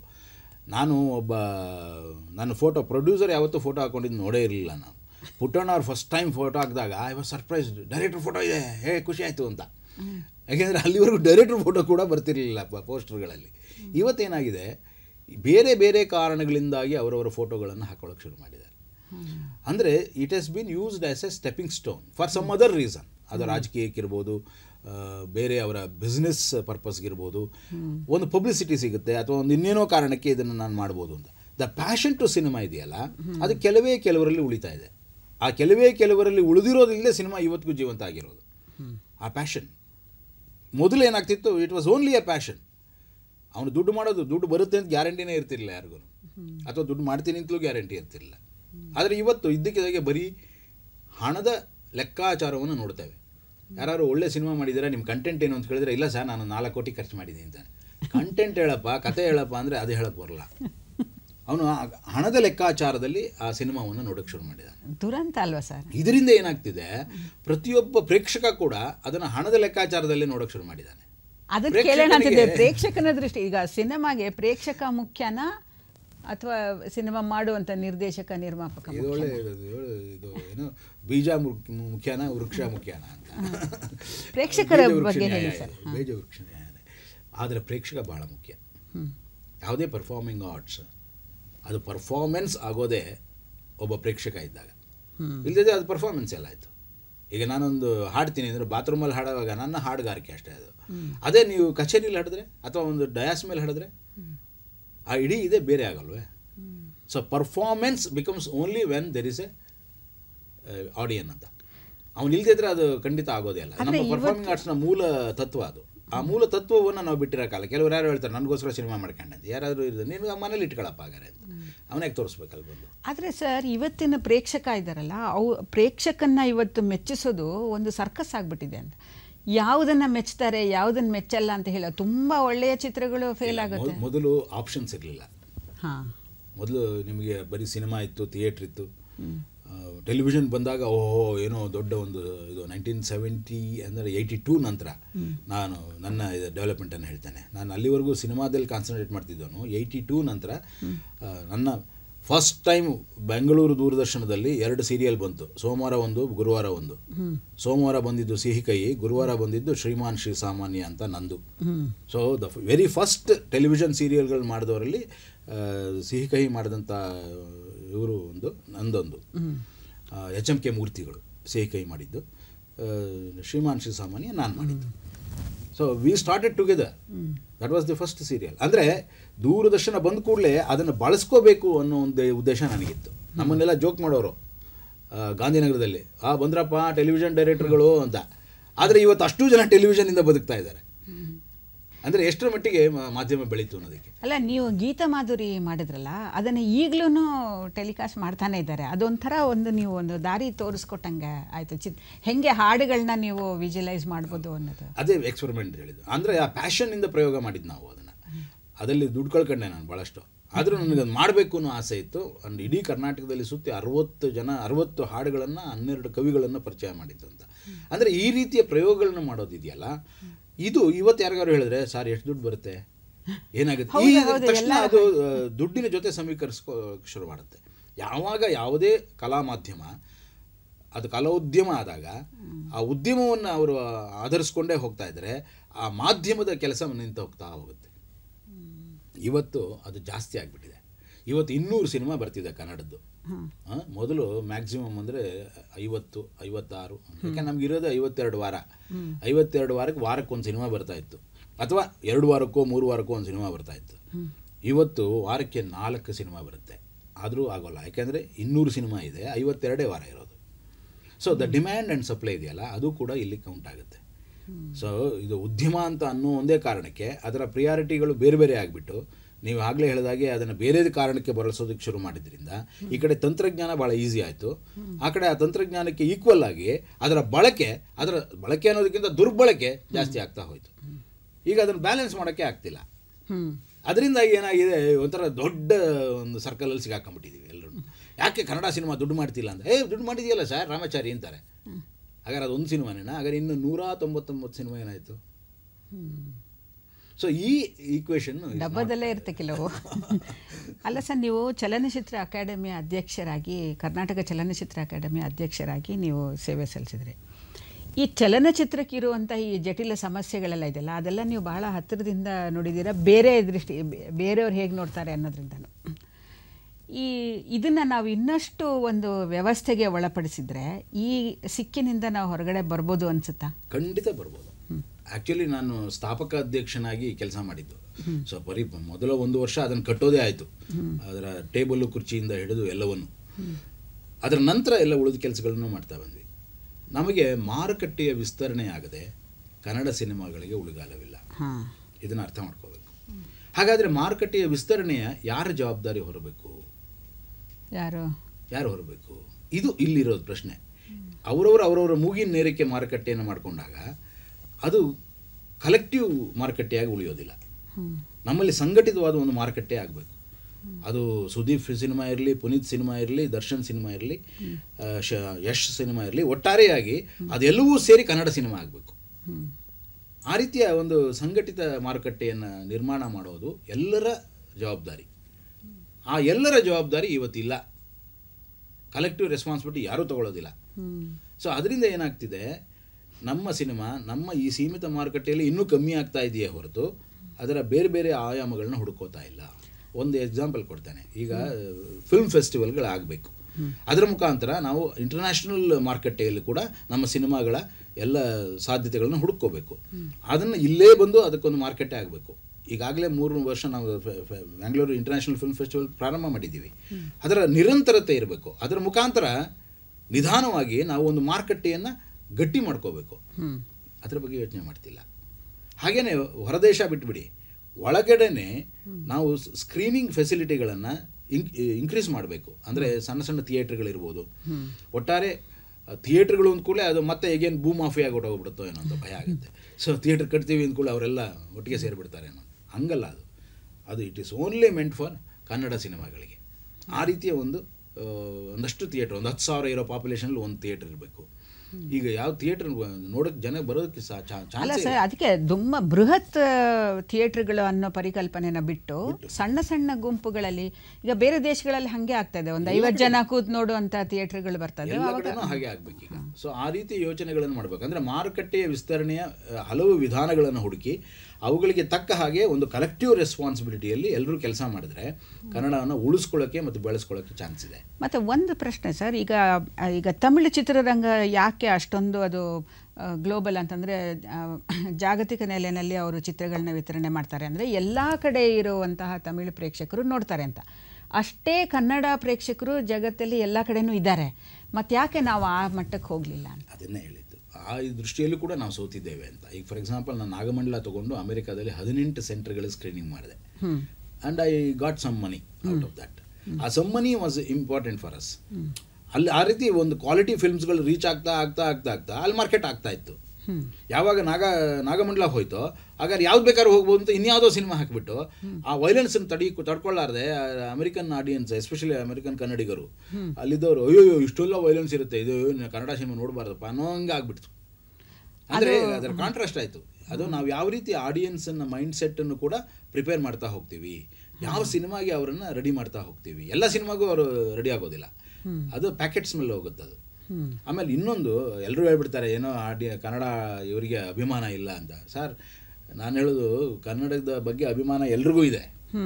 ನನ್ನ ಫೋಟೋ ಪ್ರೊಡ್ಯೂಸರ್ ಯಾವತ್ತೂ ಫೋಟೋ ಹಾಕ್ಕೊಂಡಿದ್ದು ನೋಡೇ ಇರಲಿಲ್ಲ. ನಾನು ಪುಟ್ಟಣ್ಣ ಅವ್ರು ಫಸ್ಟ್ ಟೈಮ್ ಫೋಟೋ ಹಾಕಿದಾಗ I was surprised, director photo ಇದೆ, ಖುಷಿ ಆಯಿತು ಅಂತ. ಯಾಕೆಂದರೆ ಅಲ್ಲಿವರೆಗೂ ಡೈರೆಕ್ಟ್ರ್ ಫೋಟೋ ಕೂಡ ಬರ್ತಿರಲಿಲ್ಲ ಪೋಸ್ಟರ್ಗಳಲ್ಲಿ. ಇವತ್ತೇನಾಗಿದೆ, ಬೇರೆ ಬೇರೆ ಕಾರಣಗಳಿಂದಾಗಿ ಅವರವರ ಫೋಟೋಗಳನ್ನು ಹಾಕೊಳ್ಳೋಕೆ ಶುರು ಮಾಡಿದ್ದಾರೆ. ಅಂದರೆ it has been used as a stepping stone for some other reason. ಅದು ರಾಜಕೀಯಕ್ಕಿರ್ಬೋದು, ಬೇರೆ ಅವರ ಬಿಸ್ನೆಸ್ ಪರ್ಪಸ್ಗಿರ್ಬೋದು, ಒಂದು ಪಬ್ಲಿಸಿಟಿ ಸಿಗುತ್ತೆ, ಅಥವಾ ಒಂದು ಇನ್ನೇನೋ ಕಾರಣಕ್ಕೆ ಇದನ್ನು ನಾನು ಮಾಡ್ಬೋದು ಅಂತ. ದ ಪ್ಯಾಷನ್ ಟು ಸಿನಿಮಾ ಇದೆಯಲ್ಲ, ಅದು ಕೆಲವರಲ್ಲಿ ಉಳಿತಾ ಇದೆ. ಆ ಕೆಲವರಲ್ಲಿ ಉಳಿದಿರೋದ್ರಿಂದ ಸಿನಿಮಾ ಇವತ್ತಿಗೂ ಜೀವಂತ ಆಗಿರೋದು. ಆ ಪ್ಯಾಷನ್ ಮೊದಲು ಏನಾಗ್ತಿತ್ತು, it was only a passion. ಅವನು ದುಡ್ಡು ಬರುತ್ತೆ ಅಂತ ಗ್ಯಾರಂಟಿನೇ ಇರ್ತಿರಲಿಲ್ಲ ಯಾರಿಗೂ, ಅಥವಾ ದುಡ್ಡು ಮಾಡ್ತೀನಿ ಅಂತಲೂ ಗ್ಯಾರಂಟಿ ಇರ್ತಿರಲಿಲ್ಲ. ಆದರೆ ಇವತ್ತು ಇದ್ದಕ್ಕಿದ್ದಾಗೆ ಬರೀ ಹಣದ ಲೆಕ್ಕಾಚಾರವನ್ನು ನೋಡ್ತೇವೆ. ಯಾರು ಒಳ್ಳೆ ಸಿನಿಮಾ ಮಾಡಿದ್ದೀರಾ, ನಿಮ್ಮ ಕಂಟೆಂಟ್ ಏನು ಅಂತ ಕೇಳಿದ್ರೆ, ಇಲ್ಲ ಸರ್ ನಾನು 4 ಕೋಟಿ ಖರ್ಚು ಮಾಡಿದ್ದೀನಿ ಅಂತ. ಕಂಟೆಂಟ್ ಹೇಳಪ್ಪ, ಕತೆ ಹೇಳಪ್ಪ ಅಂದರೆ ಅದು ಹೇಳಕ್ಕೆ ಬರಲ್ಲ. ಅವನು ಹಣದ ಲೆಕ್ಕಾಚಾರದಲ್ಲಿ ಆ ಸಿನಿಮಾವನ್ನು ನೋಡೋಕ್ಕೆ ಶುರು ಮಾಡಿದ್ದಾನೆ. ದುರಂತ ಅಲ್ವಾ ಸರ್? ಇದರಿಂದ ಏನಾಗ್ತಿದೆ, ಪ್ರತಿಯೊಬ್ಬ ಪ್ರೇಕ್ಷಕ ಕೂಡ ಅದನ್ನು ಹಣದ ಲೆಕ್ಕಾಚಾರದಲ್ಲಿ ನೋಡೋಕ್ಕೆ ಶುರು ಮಾಡಿದ್ದಾನೆ. ಅದನ್ನು ಕೇಳೋಣ ಅಂತಿದೆ. ಪ್ರೇಕ್ಷಕನ ದೃಷ್ಟಿ, ಈಗ ಸಿನಿಮಾಗೆ ಪ್ರೇಕ್ಷಕ ಮುಖ್ಯನಾ ಅಥವಾ ಸಿನಿಮಾ ಮಾಡುವಂಥ ನಿರ್ದೇಶಕ, ನಿರ್ಮಾಪಕ? ಇದು ಏನು, ಬೀಜ ಮುಖ್ಯನಾ ವೃಕ್ಷ ಮುಖ್ಯನಾ ಅಂತ. ಪ್ರೇಕ್ಷಕರ ಬಗ್ಗೆ ಹೇಳಿ ಸರ್. ಬೀಜ ವೃಕ್ಷ, ಆದರೆ ಪ್ರೇಕ್ಷಕ ಬಹಳ ಮುಖ್ಯ. ಯಾವುದೇ ಪರ್ಫಾರ್ಮಿಂಗ್ ಆರ್ಟ್ಸ್, ಅದು ಪರ್ಫಾರ್ಮೆನ್ಸ್ ಆಗೋದೇ ಒಬ್ಬ ಪ್ರೇಕ್ಷಕ ಇದ್ದಾಗ. ಇಲ್ಲದೆ ಅದು ಪರ್ಫಾರ್ಮೆನ್ಸ್ ಎಲ್ಲ ಆಯಿತು. ಈಗ ನಾನೊಂದು ಹಾಡ್ತೀನಿ ಅಂದರೆ ಬಾತ್ರೂಮಲ್ಲಿ ಹಾಡುವಾಗ ನನ್ನ ಹಾಡುಗಾರಿಕೆ ಅಷ್ಟೇ ಅದು. ಅದೇ ನೀವು ಕಚೇರಿಯಲ್ಲಿ ಹಾಡಿದ್ರೆ ಅಥವಾ ಒಂದು ಡಯಾಸ್ ಮೇಲೆ ಹಾಡಿದ್ರೆ ಆ ಇಡೀ ಇದೇ ಬೇರೆ ಆಗಲ್ವೇ? So performance becomes only when there is a audience ಅಂತ. ಅವನು ಇಲ್ದಿದ್ರೆ ಅದು ಖಂಡಿತ ಆಗೋದೇ ಅಲ್ಲ. ನಮ್ಮ ಪರ್ಫಾರ್ಮಿಂಗ್ ಆರ್ಟ್ಸ್ನ ಮೂಲ ತತ್ವ ಅದು. ಆ ಮೂಲ ತತ್ವವನ್ನು ನಾವು ಬಿಟ್ಟಿರೋಕ್ಕಲ್ಲ. ಕೆಲವರು ಯಾರು ಹೇಳ್ತಾರೆ ನನಗೋಸ್ಕರ ಸಿನಿಮಾ ಮಾಡ್ಕೊಂಡಂತ, ಯಾರಾದರೂ ಇರೋದು ನೀನು ಮನೇಲಿ ಇಟ್ಕೊಳ್ಳಪ್ಪ ಹಾಗಾರೆ ಅಂತ, ಅವನಾಗ ತೋರಿಸ್ಬೇಕಲ್ಲ ಬಂದು. ಆದರೆ ಸರ್, ಇವತ್ತಿನ ಪ್ರೇಕ್ಷಕ ಇದ್ದಾರಲ್ಲ, ಪ್ರೇಕ್ಷಕನ್ನ ಇವತ್ತು ಮೆಚ್ಚಿಸೋದು ಒಂದು ಸರ್ಕಸ್ ಆಗಿಬಿಟ್ಟಿದೆ ಅಂತ. ಯಾವುದನ್ನು ಮೆಚ್ತಾರೆ, ಯಾವುದನ್ನು ಮೆಚ್ಚಲ್ಲ ಅಂತ ಹೇಳೋ ತುಂಬ ಒಳ್ಳೆಯ ಚಿತ್ರಗಳು ಫೇಲ್ ಆಗುತ್ತೆ. ಮೊದಲು ಆಪ್ಷನ್ಸ್ ಇರಲಿಲ್ಲ. ಮೊದಲು ನಿಮಗೆ ಬರೀ ಸಿನಿಮಾ ಇತ್ತು, ಥಿಯೇಟ್ರ್ ಇತ್ತು. ಟೆಲಿವಿಷನ್ ಬಂದಾಗ ಓಹೋ ಏನೋ ದೊಡ್ಡ ಒಂದು ಇದು 1970 ಅಂದರೆ 82 ನಂತರ ನಾನು ನನ್ನ ಡೆವಲಪ್ಮೆಂಟನ್ನು ಹೇಳ್ತೇನೆ. ನಾನು ಅಲ್ಲಿವರೆಗೂ ಸಿನಿಮಾದಲ್ಲಿ ಕಾನ್ಸಂಟ್ರೇಟ್ ಮಾಡ್ತಿದ್ದವನು. 82 ನಂತರ ನನ್ನ ಫಸ್ಟ್ ಟೈಮ್ ಬೆಂಗಳೂರು ದೂರದರ್ಶನದಲ್ಲಿ 2 ಸೀರಿಯಲ್ ಬಂತು. ಸೋಮವಾರ ಒಂದು, ಗುರುವಾರ ಒಂದು. ಸೋಮವಾರ ಬಂದಿದ್ದು ಸಿಹಿ ಕೈ, ಗುರುವಾರ ಬಂದಿದ್ದು ಶ್ರೀಮಾನ್ ಶ್ರೀ ಸಾಮಾನ್ಯ ಅಂತ ನಂದು. So the very first television ಸೀರಿಯಲ್ಗಳು ಮಾಡಿದವರಲ್ಲಿ ಸಿಹಿ ಕಹಿ ಮಾಡಿದಂಥ ಇವರು ಒಂದು, ನಂದೊಂದು. HMK ಮೂರ್ತಿಗಳು ಸಿಹಿ ಕಹಿ ಮಾಡಿದ್ದು, ಶ್ರೀಮಾನ್ ಶ್ರೀ ಸಾಮಾನ್ಯ ನಾನು ಮಾಡಿದ್ದು. So we started together. That was the first serial. ಅಂದರೆ ದೂರದರ್ಶನ ಬಂದ ಕೂಡಲೇ ಅದನ್ನು ಬಳಸ್ಕೋಬೇಕು ಅನ್ನೋ ಒಂದು ಉದ್ದೇಶ ನನಗಿತ್ತು. ನಮ್ಮನ್ನೆಲ್ಲ ಜೋಕ್ ಮಾಡೋರು ಗಾಂಧಿನಗರದಲ್ಲಿ, ಬಂದ್ರಪ್ಪ ಟೆಲಿವಿಷನ್ ಡೈರೆಕ್ಟರ್ಗಳು ಅಂತ. ಆದರೆ ಇವತ್ತು ಅಷ್ಟು ಜನ ಟೆಲಿವಿಷನಿಂದ ಬದುಕ್ತಾ ಇದ್ದಾರೆ. ಅಂದರೆ ಎಷ್ಟರ ಮಟ್ಟಿಗೆ ಮಾಧ್ಯಮ ಬೆಳೀತು ಅನ್ನೋದಕ್ಕೆ. ಅಲ್ಲ, ನೀವು ಗೀತ ಮಾಧುರಿ ಮಾಡಿದ್ರಲ್ಲ, ಅದನ್ನು ಈಗಲೂ ಟೆಲಿಕಾಸ್ಟ್ ಮಾಡ್ತಾನೆ ಇದ್ದಾರೆ. ಅದೊಂಥರ ನೀವು ಒಂದು ದಾರಿ ತೋರಿಸ್ಕೊಟ್ಟಂಗೆ ಆಯಿತು. ಹೆಂಗೆ ಹಾಡುಗಳನ್ನ ನೀವು ವಿಜುವಲೈಸ್ ಮಾಡ್ಬೋದು ಅನ್ನೋದು ಅದೇ ಎಕ್ಸ್ಪೆರಿಮೆಂಟ್ ಹೇಳಿದ್ದು. ಅಂದರೆ ಆ ಪ್ಯಾಷನ್ನಿಂದ ಪ್ರಯೋಗ ಮಾಡಿದ್ದು ನಾವು ಅದನ್ನು. ಅದರಲ್ಲಿ ದುಡ್ಡು ಕಳ್ಕೊಂಡೆ ನಾನು ಭಾಳಷ್ಟು. ಆದರೂ ನನಗೆ ಅದು ಮಾಡಬೇಕು ಅನ್ನೋ ಆಸೆ ಇತ್ತು. ಅಂಡ್ ಇಡೀ ಕರ್ನಾಟಕದಲ್ಲಿ ಸುತ್ತಿ 60 ಹಾಡುಗಳನ್ನು, 12 ಕವಿಗಳನ್ನು ಪರಿಚಯ ಮಾಡಿದ್ದು ಅಂತ. ಅಂದರೆ ಈ ರೀತಿಯ ಪ್ರಯೋಗಗಳನ್ನ ಮಾಡೋದಿದೆಯಲ್ಲ, ಇದು ಇವತ್ತು ಯಾರಿಗಾರು ಹೇಳಿದ್ರೆ ಸರ್ ಎಷ್ಟು ದುಡ್ಡು ಬರುತ್ತೆ, ಏನಾಗುತ್ತೆ, ಈ ತಕ್ಷಣ ಅದು ದುಡ್ಡಿನ ಜೊತೆ ಸಮೀಕರಿಸ್ಕೋ ಶುರು ಮಾಡುತ್ತೆ. ಯಾವಾಗ ಯಾವುದೇ ಕಲಾ ಮಾಧ್ಯಮ ಅದು ಕಲೋದ್ಯಮ ಆದಾಗ ಆ ಉದ್ಯಮವನ್ನು ಅವರು ಆಧರಿಸ್ಕೊಂಡೇ ಹೋಗ್ತಾ ಇದ್ದರೆ ಆ ಮಾಧ್ಯಮದ ಕೆಲಸ ನಿಂತು ಹೋಗ್ತಾ ಹೋಗುತ್ತೆ. ಇವತ್ತು ಅದು ಜಾಸ್ತಿ ಆಗಿಬಿಟ್ಟಿದೆ. ಇವತ್ತು 200 ಸಿನಿಮಾ ಬರ್ತಿದೆ ಕನ್ನಡದ್ದು. ಮೊದಲು ಮ್ಯಾಕ್ಸಿಮಮ್ ಅಂದರೆ 50, 56. ಯಾಕೆ ನಮಗಿರೋದು 52 ವಾರ. 52 ವಾರಕ್ಕೊಂದು ಸಿನಿಮಾ ಬರ್ತಾಯಿತ್ತು, ಅಥವಾ 2 ವಾರಕ್ಕೋ 3 ವಾರಕ್ಕೋ ಒಂದು ಸಿನಿಮಾ ಬರ್ತಾಯಿತ್ತು. ಇವತ್ತು ವಾರಕ್ಕೆ 4 ಸಿನಿಮಾ ಬರುತ್ತೆ. ಆದರೂ ಆಗೋಲ್ಲ, ಯಾಕೆಂದರೆ 200 ಸಿನಿಮಾ ಇದೆ, 52 ವಾರ ಇರೋದು. So the demand and supply ಇದೆಯಲ್ಲ, ಅದು ಕೂಡ ಇಲ್ಲಿ ಕೌಂಟ್ ಆಗುತ್ತೆ. ಸೊ ಇದು ಉದ್ಯಮ ಅಂತ ಅನ್ನೋ ಒಂದೇ ಕಾರಣಕ್ಕೆ ಅದರ ಪ್ರಿಯಾರಿಟಿಗಳು ಬೇರೆ ಬೇರೆ ಆಗಿಬಿಟ್ಟು, ನೀವು ಆಗಲೇ ಹೇಳಿದಾಗೆ ಅದನ್ನು ಬೇರೆ ಕಾರಣಕ್ಕೆ ಬಳಸೋದಕ್ಕೆ ಶುರು ಮಾಡಿದ್ರಿಂದ ಈ ಕಡೆ ತಂತ್ರಜ್ಞಾನ ಭಾಳ ಈಸಿ ಆಯಿತು, ಆ ಕಡೆ ಆ ತಂತ್ರಜ್ಞಾನಕ್ಕೆ ಈಕ್ವಲ್ ಆಗಿ ಅದರ ಬಳಕೆ ಅನ್ನೋದಕ್ಕಿಂತ ದುರ್ಬಳಕೆ ಜಾಸ್ತಿ ಆಗ್ತಾ ಹೋಯಿತು. ಈಗ ಅದನ್ನು ಬ್ಯಾಲೆನ್ಸ್ ಮಾಡೋಕ್ಕೆ ಆಗ್ತಿಲ್ಲ. ಅದರಿಂದಾಗಿ ಏನಾಗಿದೆ, ಒಂಥರ ದೊಡ್ಡ ಒಂದು ಸರ್ಕಲಲ್ಲಿ ಸಿಗಾಕೊಂಡ್ಬಿಟ್ಟಿದ್ದೀವಿ ಎಲ್ಲರೂ. ಯಾಕೆ ಕನ್ನಡ ಸಿನಿಮಾ ದುಡ್ಡು ಮಾಡ್ತಿಲ್ಲ ಅಂತ, ದುಡ್ಡು ಮಾಡಿದೆಯಲ್ಲ ಸರ್ ರಾಮಾಚಾರಿ ಅಂತಾರೆ. ಹಾಗಾದ್ರೆ ಅದೊಂದು ಸಿನಿಮಾನೇನಾ? ಹಾಗಾದ್ರೆ ಇನ್ನು 199 ಸಿನಿಮಾ ಏನಾಯಿತು? ಸೊ ಈ ಈಕ್ವೇಷನ್ ಡಬ್ಬದಲ್ಲೇ ಇರುತ್ತೆ ಕೆಲವು. ಅಲ್ಲ ಸರ್, ನೀವು ಚಲನಚಿತ್ರ ಅಕಾಡೆಮಿ ಅಧ್ಯಕ್ಷರಾಗಿ, ಕರ್ನಾಟಕ ಚಲನಚಿತ್ರ ಅಕಾಡೆಮಿ ಅಧ್ಯಕ್ಷರಾಗಿ ನೀವು ಸೇವೆ ಸಲ್ಲಿಸಿದ್ರಿ. ಈ ಚಲನಚಿತ್ರಕ್ಕಿರುವಂಥ ಈ ಜಟಿಲ ಸಮಸ್ಯೆಗಳೆಲ್ಲ ಇದೆಯಲ್ಲ, ಅದೆಲ್ಲ ನೀವು ಬಹಳ ಹತ್ತಿರದಿಂದ ನೋಡಿದ್ದೀರಾ, ಬೇರೆಯವ್ರು ಹೇಗೆ ನೋಡ್ತಾರೆ ಅನ್ನೋದ್ರಿಂದನೂ. ಇದನ್ನು ನಾವು ಇನ್ನಷ್ಟು ಒಂದು ವ್ಯವಸ್ಥೆಗೆ ಒಳಪಡಿಸಿದ್ರೆ ಈ ಸಿಕ್ಕಿನಿಂದ ನಾವು ಹೊರಗಡೆ ಬರ್ಬೋದು ಅನ್ಸುತ್ತಾ? ಖಂಡಿತ ಬರ್ಬೋದು. ಆ್ಯಕ್ಚುಲಿ ನಾನು ಸ್ಥಾಪಕ ಅಧ್ಯಕ್ಷನಾಗಿ ಕೆಲಸ ಮಾಡಿದ್ದು. ಸೊ ಮೊದಲ 1 ವರ್ಷ ಅದನ್ನು ಕಟ್ಟೋದೇ ಆಯಿತು, ಅದರ ಟೇಬಲ್ಲು ಕುರ್ಚಿಯಿಂದ ಹಿಡಿದು ಎಲ್ಲವನ್ನು. ಅದರ ನಂತರ ಎಲ್ಲ ಉಳಿದ ಕೆಲಸಗಳನ್ನು ಮಾಡ್ತಾ ಬಂದ್ವಿ. ನಮಗೆ ಮಾರುಕಟ್ಟೆಯ ವಿಸ್ತರಣೆ ಆಗದೆ ಕನ್ನಡ ಸಿನಿಮಾಗಳಿಗೆ ಉಳಿಗಾಲವಿಲ್ಲ, ಇದನ್ನು ಅರ್ಥ ಮಾಡ್ಕೋಬೇಕು. ಹಾಗಾದರೆ ಮಾರುಕಟ್ಟೆಯ ವಿಸ್ತರಣೆಯ ಯಾರ ಜವಾಬ್ದಾರಿ ಹೊರಬೇಕು? ಯಾರು ಹೊರಬೇಕು? ಇದು ಇಲ್ಲಿರೋದು ಪ್ರಶ್ನೆ. ಅವರವರ ಮೂಗಿನ ನೇರಕ್ಕೆ ಮಾರುಕಟ್ಟೆಯನ್ನು ಮಾಡಿಕೊಂಡಾಗ ಅದು ಕಲೆಕ್ಟಿವ್ ಮಾರುಕಟ್ಟೆಯಾಗಿ ಉಳಿಯೋದಿಲ್ಲ. ನಮ್ಮಲ್ಲಿ ಸಂಘಟಿತವಾದ ಒಂದು ಮಾರುಕಟ್ಟೆ ಆಗಬೇಕು. ಅದು ಸುದೀಪ್ ಸಿನಿಮಾ ಇರಲಿ, ಪುನೀತ್ ಸಿನಿಮಾ ಇರಲಿ, ದರ್ಶನ್ ಸಿನಿಮಾ ಇರಲಿ, ಯಶ್ ಸಿನಿಮಾ ಇರಲಿ, ಒಟ್ಟಾರೆಯಾಗಿ ಅದೆಲ್ಲವೂ ಸೇರಿ ಕನ್ನಡ ಸಿನಿಮಾ ಆಗಬೇಕು. ಆ ರೀತಿಯ ಒಂದು ಸಂಘಟಿತ ಮಾರುಕಟ್ಟೆಯನ್ನು ನಿರ್ಮಾಣ ಮಾಡೋದು ಎಲ್ಲರ ಜವಾಬ್ದಾರಿ. ಆ ಎಲ್ಲರ ಜವಾಬ್ದಾರಿ ಇವತ್ತಿಲ್ಲ. ಕಲೆಕ್ಟಿವ್ ರೆಸ್ಪಾನ್ಸಿಬಿಲಿಟಿ ಯಾರೂ ತಗೊಳ್ಳೋದಿಲ್ಲ. ಸೊ ಅದರಿಂದ ಏನಾಗ್ತಿದೆ, ನಮ್ಮ ಸಿನಿಮಾ ನಮ್ಮ ಈ ಸೀಮಿತ ಮಾರುಕಟ್ಟೆಯಲ್ಲಿ ಇನ್ನೂ ಕಮ್ಮಿ ಆಗ್ತಾ ಇದೆಯೇ ಹೊರತು ಅದರ ಬೇರೆ ಬೇರೆ ಆಯಾಮಗಳನ್ನ ಹುಡುಕೋತಾ ಇಲ್ಲ. ಒಂದು ಎಕ್ಸಾಂಪಲ್ ಕೊಡ್ತೇನೆ. ಈಗ ಫಿಲ್ಮ್ ಫೆಸ್ಟಿವಲ್ಗಳಾಗಬೇಕು, ಅದರ ಮುಖಾಂತರ ನಾವು ಇಂಟರ್ನ್ಯಾಷನಲ್ ಮಾರುಕಟ್ಟೆಯಲ್ಲಿ ಕೂಡ ನಮ್ಮ ಸಿನಿಮಾಗಳ ಎಲ್ಲ ಸಾಧ್ಯತೆಗಳನ್ನ ಹುಡುಕೋಬೇಕು. ಅದನ್ನು ಇಲ್ಲೇ ಬಂದು ಅದಕ್ಕೊಂದು ಮಾರ್ಕೆಟೇ ಆಗಬೇಕು. ಈಗಾಗಲೇ 3 ವರ್ಷ ನಾವು ಬ್ಯಾಂಗ್ಳೂರು ಇಂಟರ್ನ್ಯಾಷನಲ್ ಫಿಲ್ಮ್ ಫೆಸ್ಟಿವಲ್ ಪ್ರಾರಂಭ ಮಾಡಿದ್ದೀವಿ. ಅದರ ನಿರಂತರತೆ ಇರಬೇಕು. ಅದರ ಮುಖಾಂತರ ನಿಧಾನವಾಗಿ ನಾವು ಒಂದು ಮಾರುಕಟ್ಟೆಯನ್ನು ಗಟ್ಟಿ ಮಾಡ್ಕೋಬೇಕು. ಅದರ ಬಗ್ಗೆ ಯೋಚನೆ ಮಾಡ್ತಿಲ್ಲ. ಹಾಗೆಯೇ ಹೊರದೇಶ ಬಿಟ್ಬಿಡಿ, ಒಳಗಡೆನೆ ನಾವು ಸ್ಕ್ರೀನಿಂಗ್ ಫೆಸಿಲಿಟಿಗಳನ್ನು ಇನ್ಕ್ರೀಸ್ ಮಾಡಬೇಕು. ಅಂದರೆ ಸಣ್ಣ ಸಣ್ಣ ಥಿಯೇಟ್ರ್ಗಳಿರ್ಬೋದು. ಒಟ್ಟಾರೆ ಥಿಯೇಟ್ರ್ಗಳು ಅಂದ ಕೂಡಲೇ ಅದು ಮತ್ತೆ ಈಗೇನು ಭೂ ಮಾಫಿಯಾಗಿ ಹೊಟ್ಟೋಗ್ಬಿಡುತ್ತೋ ಏನೋ ಅಂತ ಭಯ ಆಗುತ್ತೆ. ಸೊ ಥಿಯೇಟ್ರ್ ಕಟ್ತೀವಿ ಅಂದ ಕೂಡಲೇ ಅವರೆಲ್ಲ ಒಟ್ಟಿಗೆ ಸೇರಿಬಿಡ್ತಾರೆ ಅನ್ನೋ ಹಂಗಲ್ಲ. ಅದು it is only meant for Kannada ಸಿನಿಮಾಗಳಿಗೆ. ಆ ರೀತಿಯ ಒಂದಷ್ಟು ಥಿಯೇಟ್ರ್, 10,000 ಇರೋ ಪಾಪ್ಯುಲೇಷನಲ್ಲಿ ಒಂದು ಥಿಯೇಟ್ರ್ ಇರಬೇಕು. ಈಗ ಯಾವ ಥಿಯೇಟರ್ ನೋಡೋಕ್ಕೆ ಜನ ಬರೋದಕ್ಕೆ ಅಲ್ಲ ಸರ್, ಅದಕ್ಕೆ ತುಂಬ ಬೃಹತ್ ಥಿಯೇಟರ್ಗಳು ಅನ್ನೋ ಪರಿಕಲ್ಪನೆನ ಬಿಟ್ಟು ಸಣ್ಣ ಸಣ್ಣ ಗುಂಪುಗಳಲ್ಲಿ, ಈಗ ಬೇರೆ ದೇಶಗಳಲ್ಲಿ ಹಾಗೆ ಆಗ್ತಾ ಇದೆ, ಒಂದು 50 ಜನ ಕೂತ್ ನೋಡುವಂಥ ಥಿಯೇಟರ್ಗಳು ಬರ್ತದೆ, ಹಾಗೆ ಆಗ್ಬೇಕು ಈಗ. ಸೊ ಆ ರೀತಿ ಯೋಚನೆಗಳನ್ನು ಮಾಡಬೇಕು. ಅಂದರೆ ಮಾರುಕಟ್ಟೆಯ ವಿಸ್ತರಣೆಯ ಹಲವು ವಿಧಾನಗಳನ್ನು ಹುಡುಕಿ ಅವುಗಳಿಗೆ ತಕ್ಕ ಹಾಗೆ ಒಂದು ಕಲೆಕ್ಟಿವ್ ರೆಸ್ಪಾನ್ಸಿಬಿಲಿಟಿಯಲ್ಲಿ ಎಲ್ಲರೂ ಕೆಲಸ ಮಾಡಿದ್ರೆ ಕನ್ನಡವನ್ನು ಉಳಿಸ್ಕೊಳ್ಳೋಕ್ಕೆ ಮತ್ತು ಬೆಳೆಸ್ಕೊಳ್ಳೋಕ್ಕೆ ಚಾನ್ಸ್ ಇದೆ. ಮತ್ತು ಒಂದು ಪ್ರಶ್ನೆ ಸರ್, ಈಗ ತಮಿಳು ಚಿತ್ರರಂಗ ಯಾಕೆ ಅಷ್ಟೊಂದು ಅದು ಗ್ಲೋಬಲ್ ಅಂತಂದರೆ ಜಾಗತಿಕ ನೆಲೆಯಲ್ಲಿ ಅವರು ಚಿತ್ರಗಳನ್ನ ವಿತರಣೆ ಮಾಡ್ತಾರೆ ಅಂದರೆ ಎಲ್ಲ ಕಡೆ ಇರುವಂತಹ ತಮಿಳು ಪ್ರೇಕ್ಷಕರು ನೋಡ್ತಾರೆ ಅಂತ. ಅಷ್ಟೇ ಕನ್ನಡ ಪ್ರೇಕ್ಷಕರು ಜಗತ್ತಲ್ಲಿ ಎಲ್ಲ ಕಡೆನೂ ಇದ್ದಾರೆ, ಮತ್ತು ಯಾಕೆ ನಾವು ಆ ಮಟ್ಟಕ್ಕೆ ಹೋಗಲಿಲ್ಲ ಅಂತ ಅದನ್ನೇ ಹೇಳಿದ್ದು. ಆ ದೃಷ್ಟಿಯಲ್ಲೂ ಕೂಡ ನಾವು ಸೋತಿದ್ದೇವೆ ಅಂತ. ಈಗ ಫಾರ್ ಎಕ್ಸಾಂಪಲ್ ನಾನು ನಾಗಮಂಡಲ ತಗೊಂಡು ಅಮೆರಿಕಾದಲ್ಲಿ 18 ಸೆಂಟರ್ಗಳ ಸ್ಕ್ರೀನಿಂಗ್ ಮಾಡಿದೆ. And I got some money out of that. ಆ some money was important for us. ಅಲ್ಲಿ ಆ ರೀತಿ ಒಂದು ಕ್ವಾಲಿಟಿ ಫಿಲ್ಮ್ಸ್ಗಳು ರೀಚ್ ಆಗ್ತಾ ಅಲ್ಲಿ ಮಾರ್ಕೆಟ್ ಆಗ್ತಾ ಇತ್ತು. ಯಾವಾಗ ನಾಗಮಂಡಲ ಹೋಯ್ತೋ ಹಾಗಾದ್ರೆ ಯಾವ್ದು ಬೇಕಾದ್ರೂ ಹೋಗ್ಬೋದು ಅಂತ ಇನ್ಯಾವುದೋ ಸಿನಿಮಾ ಹಾಕಿಬಿಟ್ಟು ಆ ವೈಲೆನ್ಸನ್ನು ತಡ್ಕೊಳ್ಳಾರ್ದೆ ಅಮೆರಿಕನ್ ಆಡಿಯನ್ಸ್, ಎಸ್ಪೆಷಲಿ ಅಮೆರಿಕನ್ ಕನ್ನಡಿಗರು ಅಲ್ಲಿದ್ದವರು, ಅಯ್ಯೋ ಇಷ್ಟೆಲ್ಲ ವೈಲೆನ್ಸ್ ಇರುತ್ತೆ, ಇದು ಕನ್ನಡ ಸಿನಿಮಾ ನೋಡಬಾರ್ದಪ್ಪ ಅನ್ನೋ ಹಂಗೆ ಆಗ್ಬಿಡ್ತು. ಅಂದರೆ ಅದರ ಕಾಂಟ್ರಾಸ್ಟ್ ಆಯಿತು. ಅದು ನಾವು ಯಾವ ರೀತಿ ಆಡಿಯನ್ಸನ್ನು ಮೈಂಡ್ ಸೆಟ್ಟನ್ನು ಕೂಡ ಪ್ರಿಪೇರ್ ಮಾಡ್ತಾ ಹೋಗ್ತೀವಿ, ಯಾವ ಸಿನಿಮಾಗೆ ಅವರನ್ನು ರೆಡಿ ಮಾಡ್ತಾ ಹೋಗ್ತೀವಿ. ಎಲ್ಲ ಸಿನಿಮಾಗೂ ಅವರು ರೆಡಿ ಆಗೋದಿಲ್ಲ, ಅದು ಪ್ಯಾಕೆಟ್ಸ್ ಮೇಲೆ ಹೋಗುತ್ತೆ ಅದು. ಆಮೇಲೆ ಇನ್ನೊಂದು, ಎಲ್ಲರೂ ಹೇಳ್ಬಿಡ್ತಾರೆ ಏನೋ ಕನ್ನಡ ಇವರಿಗೆ ಅಭಿಮಾನ ಇಲ್ಲ ಅಂತ. ಸರ್, ನಾನು ಹೇಳೋದು ಕನ್ನಡದ ಬಗ್ಗೆ ಅಭಿಮಾನ ಎಲ್ರಿಗೂ ಇದೆ,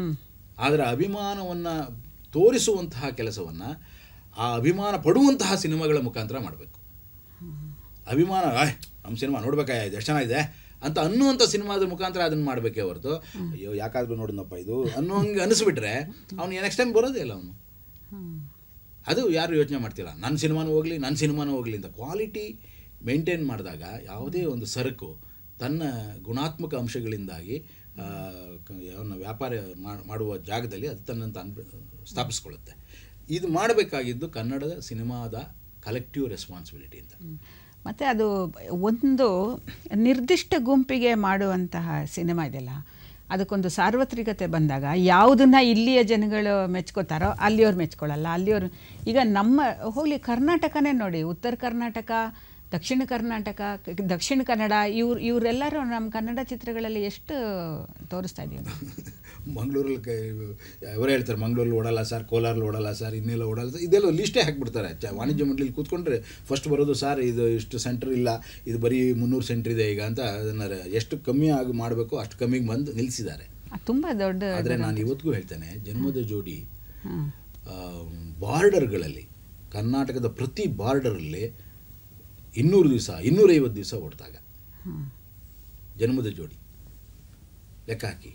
ಆದರೆ ಅಭಿಮಾನವನ್ನು ತೋರಿಸುವಂತಹ ಕೆಲಸವನ್ನು ಆ ಅಭಿಮಾನ ಪಡುವಂತಹ ಸಿನಿಮಾಗಳ ಮುಖಾಂತರ ಮಾಡಬೇಕು. ಅಭಿಮಾನ ನಮ್ಮ ಸಿನಿಮಾ ನೋಡ್ಬೇಕಾಗಿದೆ, ಎಷ್ಟು ಚೆನ್ನಾಗಿದೆ ಅಂತ ಅನ್ನುವಂಥ ಸಿನಿಮಾದ ಮುಖಾಂತರ ಅದನ್ನು ಮಾಡಬೇಕೇ ಹೊರತು ಅಯ್ಯೋ ಯಾಕಾದ್ರೂ ನೋಡಿದ್ನಪ್ಪ ಇದು ಅನ್ನೋ ಹಂಗೆ ಅನಿಸ್ಬಿಟ್ರೆ ಅವನು ನೆಕ್ಸ್ಟ್ ಟೈಮ್ ಬರೋದೇ ಇಲ್ಲ ಅವನು. ಅದು ಯಾರು ಯೋಚನೆ ಮಾಡ್ತಿಲ್ಲ, ನನ್ನ ಸಿನಿಮಾನೂ ಹೋಗಲಿ ಅಂತ. ಕ್ವಾಲಿಟಿ ಮೇಂಟೈನ್ ಮಾಡಿದಾಗ ಯಾವುದೇ ಒಂದು ಸರಕು ತನ್ನ ಗುಣಾತ್ಮಕ ಅಂಶಗಳಿಂದಾಗಿ ವ್ಯಾಪಾರ ಮಾಡುವ ಜಾಗದಲ್ಲಿ ಅದು ತನ್ನಂತ ಸ್ಥಾಪಿಸ್ಕೊಳ್ಳುತ್ತೆ. ಇದು ಮಾಡಬೇಕಾಗಿದ್ದು ಕನ್ನಡದ ಸಿನಿಮಾದ ಕಲೆಕ್ಟಿವ್ ರೆಸ್ಪಾನ್ಸಿಬಿಲಿಟಿ ಅಂತ. ಮತ್ತು ಅದು ಒಂದು ನಿರ್ದಿಷ್ಟ ಗುಂಪಿಗೆ ಮಾಡುವಂತಹ ಸಿನಿಮಾ ಇದೆಯಲ್ಲ, ಅದಕ್ಕೊಂದು ಸಾರ್ವತ್ರಿಕತೆ ಬಂದಾಗ ಯಾವುದನ್ನ ಇಲ್ಲಿಯ ಜನಗಳು ಮೆಚ್ಕೋತಾರೋ ಅಲ್ಲಿಯವ್ರು ಮೆಚ್ಕೊಳ್ಳಲ್ಲ. ಅಲ್ಲಿಯವರು ಈಗ ನಮ್ಮ ಹೋಗಲಿ ಕರ್ನಾಟಕನೇ ನೋಡಿ, ಉತ್ತರ ಕರ್ನಾಟಕ, ದಕ್ಷಿಣ ಕರ್ನಾಟಕ, ದಕ್ಷಿಣ ಕನ್ನಡ, ಇವರೆಲ್ಲರೂ ನಮ್ಮ ಕನ್ನಡ ಚಿತ್ರಗಳಲ್ಲಿ ಎಷ್ಟು ತೋರಿಸ್ತಾ ಇದ್ದೀವಿ. ಮಂಗಳೂರಲ್ಲಿ ಅವರೇ ಹೇಳ್ತಾರೆ, ಮಂಗಳೂರಲ್ಲಿ ಓಡಲ್ಲ ಸರ್, ಕೋಲಾರಲ್ಲಿ ಓಡಲ್ಲ ಸರ್, ಇನ್ನೆಲ್ಲ ಓಡಲ್ಲ ಸರ್, ಇದೆಲ್ಲ ಲಿಸ್ಟೇ ಹಾಕಿಬಿಡ್ತಾರೆ. ವಾಣಿಜ್ಯ ಮಂಡಳಿಲಿ ಕೂತ್ಕೊಂಡ್ರೆ ಫಸ್ಟ್ ಬರೋದು ಸರ್ ಇದು ಇಷ್ಟು ಸೆಂಟ್ರ್ ಇಲ್ಲ, ಇದು ಬರೀ 300 ಸೆಂಟ್ರ್ ಇದೆ ಈಗ ಅಂತ. ಅದನ್ನು ಎಷ್ಟು ಕಮ್ಮಿ ಆಗಿ ಮಾಡಬೇಕು ಅಷ್ಟು ಕಮ್ಮಿಗೆ ಬಂದು ನಿಲ್ಲಿಸಿದ್ದಾರೆ. ತುಂಬ ದೊಡ್ಡ. ಆದರೆ ನಾನು ಇವತ್ತಿಗೂ ಹೇಳ್ತೇನೆ, ಜನ್ಮದ ಜೋಡಿ ಬಾರ್ಡರ್ಗಳಲ್ಲಿ, ಕರ್ನಾಟಕದ ಪ್ರತಿ ಬಾರ್ಡರಲ್ಲಿ 200 ದಿವಸ 250 ದಿವಸ ಓಡಿದಾಗ ಜನ್ಮದ ಜೋಡಿ ಲೆಕ್ಕ ಹಾಕಿ.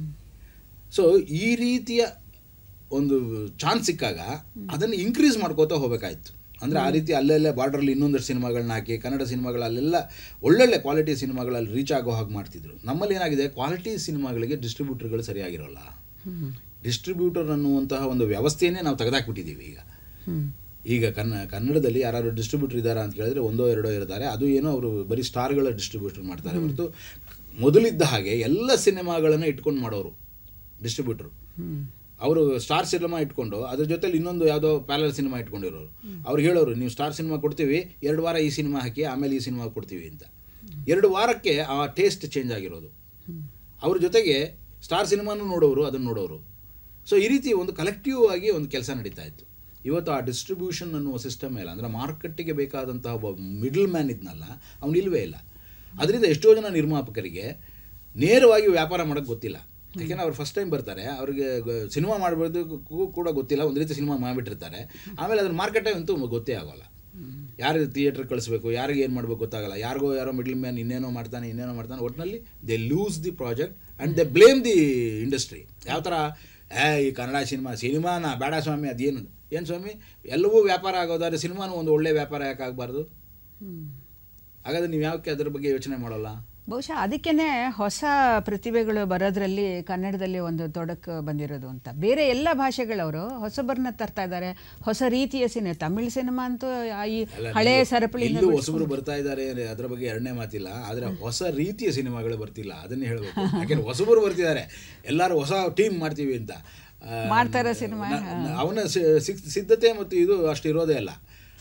ಸೊ ಈ ರೀತಿಯ ಒಂದು ಚಾನ್ಸ್ ಸಿಕ್ಕಾಗ ಅದನ್ನು ಇನ್ಕ್ರೀಸ್ ಮಾಡ್ಕೋತಾ ಹೋಗಬೇಕಾಯ್ತು. ಅಂದರೆ ಆ ರೀತಿ ಅಲ್ಲೆಲ್ಲ ಬಾರ್ಡ್ರಲ್ಲಿ ಇನ್ನೊಂದಷ್ಟು ಸಿನಿಮಾಗಳನ್ನ ಹಾಕಿ ಕನ್ನಡ ಸಿನಿಮಾಗಳಲ್ಲೆಲ್ಲ ಒಳ್ಳೊಳ್ಳೆ ಕ್ವಾಲಿಟಿ ಸಿನಿಮಾಗಳಲ್ಲಿ ರೀಚ್ ಆಗೋ ಹಾಗೆ ಮಾಡ್ತಿದ್ರು. ನಮ್ಮಲ್ಲಿ ಏನಾಗಿದೆ, ಕ್ವಾಲಿಟಿ ಸಿನಿಮಾಗಳಿಗೆ ಡಿಸ್ಟ್ರಿಬ್ಯೂಟರ್ಗಳು ಸರಿಯಾಗಿರೋಲ್ಲ. ಡಿಸ್ಟ್ರಿಬ್ಯೂಟರ್ ಅನ್ನುವಂತಹ ಒಂದು ವ್ಯವಸ್ಥೆಯೇ ನಾವು ತೆಗೆದಾಕ್ಬಿಟ್ಟಿದ್ದೀವಿ. ಈಗ ಕನ್ನಡದಲ್ಲಿ ಯಾರು ಡಿಸ್ಟ್ರಿಬ್ಯೂಟರ್ ಇದ್ದಾರಾ ಅಂತ ಕೇಳಿದ್ರೆ 1-2 ಇರ್ತಾರೆ. ಅದು ಏನೋ ಅವರು ಬರೀ ಸ್ಟಾರ್ಗಳ ಡಿಸ್ಟ್ರಿಬ್ಯೂಟರ್ ಮಾಡ್ತಾರೆ ಹೊರತು ಮೊದಲಿದ್ದ ಹಾಗೆ ಎಲ್ಲ ಸಿನಿಮಾಗಳನ್ನು ಇಟ್ಕೊಂಡು ಮಾಡೋರು ಡಿಸ್ಟ್ರಿಬ್ಯೂಟರು. ಅವರು ಸ್ಟಾರ್ ಸಿನಿಮಾ ಇಟ್ಕೊಂಡು ಅದ್ರ ಜೊತೆಲಿ ಇನ್ನೊಂದು ಯಾವುದೋ ಪ್ಯಾರಲಲ್ ಸಿನಿಮಾ ಇಟ್ಕೊಂಡಿರೋರು. ಅವ್ರು ಹೇಳೋರು, ನೀವು ಸ್ಟಾರ್ ಸಿನಿಮಾ ಕೊಡ್ತೀವಿ, 2 ವಾರ ಈ ಸಿನಿಮಾ ಹಾಕಿ ಆಮೇಲೆ ಈ ಸಿನಿಮಾ ಕೊಡ್ತೀವಿ ಅಂತ. 2 ವಾರಕ್ಕೆ ಆ ಟೇಸ್ಟ್ ಚೇಂಜ್ ಆಗಿರೋದು. ಅವ್ರ ಜೊತೆಗೆ ಸ್ಟಾರ್ ಸಿನಿಮಾನೂ ನೋಡೋರು, ಅದನ್ನು ನೋಡೋರು. ಸೊ ಈ ರೀತಿ ಒಂದು ಕಲೆಕ್ಟಿವ್ ಆಗಿ ಒಂದು ಕೆಲಸ ನಡೀತಾ ಇತ್ತು. ಇವತ್ತು ಆ ಡಿಸ್ಟ್ರಿಬ್ಯೂಷನ್ ಅನ್ನುವ ಸಿಸ್ಟಮ್ ಇಲ್ಲ. ಅಂದರೆ ಮಾರ್ಕೆಟ್ಟಿಗೆ ಬೇಕಾದಂತಹ ಒಬ್ಬ ಮಿಡಲ್ ಮ್ಯಾನ್ ಇದ್ನಲ್ಲ, ಅವನು ಇಲ್ಲವೇ ಇಲ್ಲ. ಅದರಿಂದ ಎಷ್ಟೋ ಜನ ನಿರ್ಮಾಪಕರಿಗೆ ನೇರವಾಗಿ ವ್ಯಾಪಾರ ಮಾಡೋಕ್ಕೆ ಗೊತ್ತಿಲ್ಲ. ಯಾಕೆಂದರೆ ಅವ್ರು ಫಸ್ಟ್ ಟೈಮ್ ಬರ್ತಾರೆ, ಅವ್ರಿಗೆ ಸಿನಿಮಾ ಮಾಡಬೇಕು ಕೂಡ ಗೊತ್ತಿಲ್ಲ. ಒಂದು ರೀತಿ ಸಿನಿಮಾ ಮಾಡಿಬಿಟ್ಟಿರ್ತಾರೆ, ಆಮೇಲೆ ಅದ್ರ ಮಾರ್ಕೆಟೇ ಅಂತೂ ಗೊತ್ತೇ ಆಗೋಲ್ಲ. ಯಾರು ಥಿಯೇಟ್ರ್ ಕಳಿಸ್ಬೇಕು, ಯಾರಿಗೆ ಏನು ಮಾಡಬೇಕು ಗೊತ್ತಾಗಲ್ಲ. ಯಾರೋ ಮಿಡಲ್ ಮ್ಯಾನ್ ಇನ್ನೇನೋ ಮಾಡ್ತಾನೆ. ಒಟ್ಟಿನಲ್ಲಿ they lose the project and they blame the industry. ಯಾವ ಥರ, ಈ ಕನ್ನಡ ಸಿನಿಮಾನ ಬೇಡ ಸ್ವಾಮಿ, ಅದೇನು ಸ್ವಾಮಿ, ಎಲ್ಲವೂ ವ್ಯಾಪಾರ ಆಗೋದಾದ್ರೆ ಸಿನಿಮಾನು ಒಂದು ಒಳ್ಳೆ ವ್ಯಾಪಾರ ಯಾಕೆ ಆಗಬಾರ್ದು? ಹಾಗಾದ್ರೆ ನೀವು ಯಾಕೆ ಅದರ ಬಗ್ಗೆ ಯೋಚನೆ ಮಾಡೋಲ್ಲ? ಬಹುಶಃ ಅದಕ್ಕೇ ಹೊಸ ಪ್ರತಿಭೆಗಳು ಬರೋದ್ರಲ್ಲಿ ಕನ್ನಡದಲ್ಲಿ ಒಂದು ತೊಡಕು ಬಂದಿರೋದು ಅಂತ. ಬೇರೆ ಎಲ್ಲ ಭಾಷೆಗಳವರು ಹೊಸಬರನ್ನ ತರ್ತಾ ಇದ್ದಾರೆ, ಹೊಸ ರೀತಿಯ ಸಿನಿಮಾ. ತಮಿಳು ಸಿನಿಮಾ ಅಂತೂ ಈ ಹಳೆ ಸರಪಳಿಯಿಂದ ಹೊಸಬರು ಬರ್ತಾ ಇದ್ದಾರೆ, ಅದರ ಬಗ್ಗೆ ಎರಡನೇ ಮಾತಿಲ್ಲ. ಆದರೆ ಹೊಸ ರೀತಿಯ ಸಿನಿಮಾಗಳು ಬರ್ತಿಲ್ಲ, ಅದನ್ನೇ ಹೇಳಬೇಕು. ಯಾಕೆಂದ್ರೆ ಹೊಸಬರು ಬರ್ತಿದ್ದಾರೆ, ಎಲ್ಲರೂ ಹೊಸ ಟೀಮ್ ಮಾಡ್ತೀವಿ ಅಂತ ಮಾಡ್ತಾರೆ ಸಿನಿಮಾ. ಅವನ ಸಿದ್ಧತೆ ಮತ್ತು ಇದು ಅಷ್ಟು ಇರೋದೇ ಅಲ್ಲ.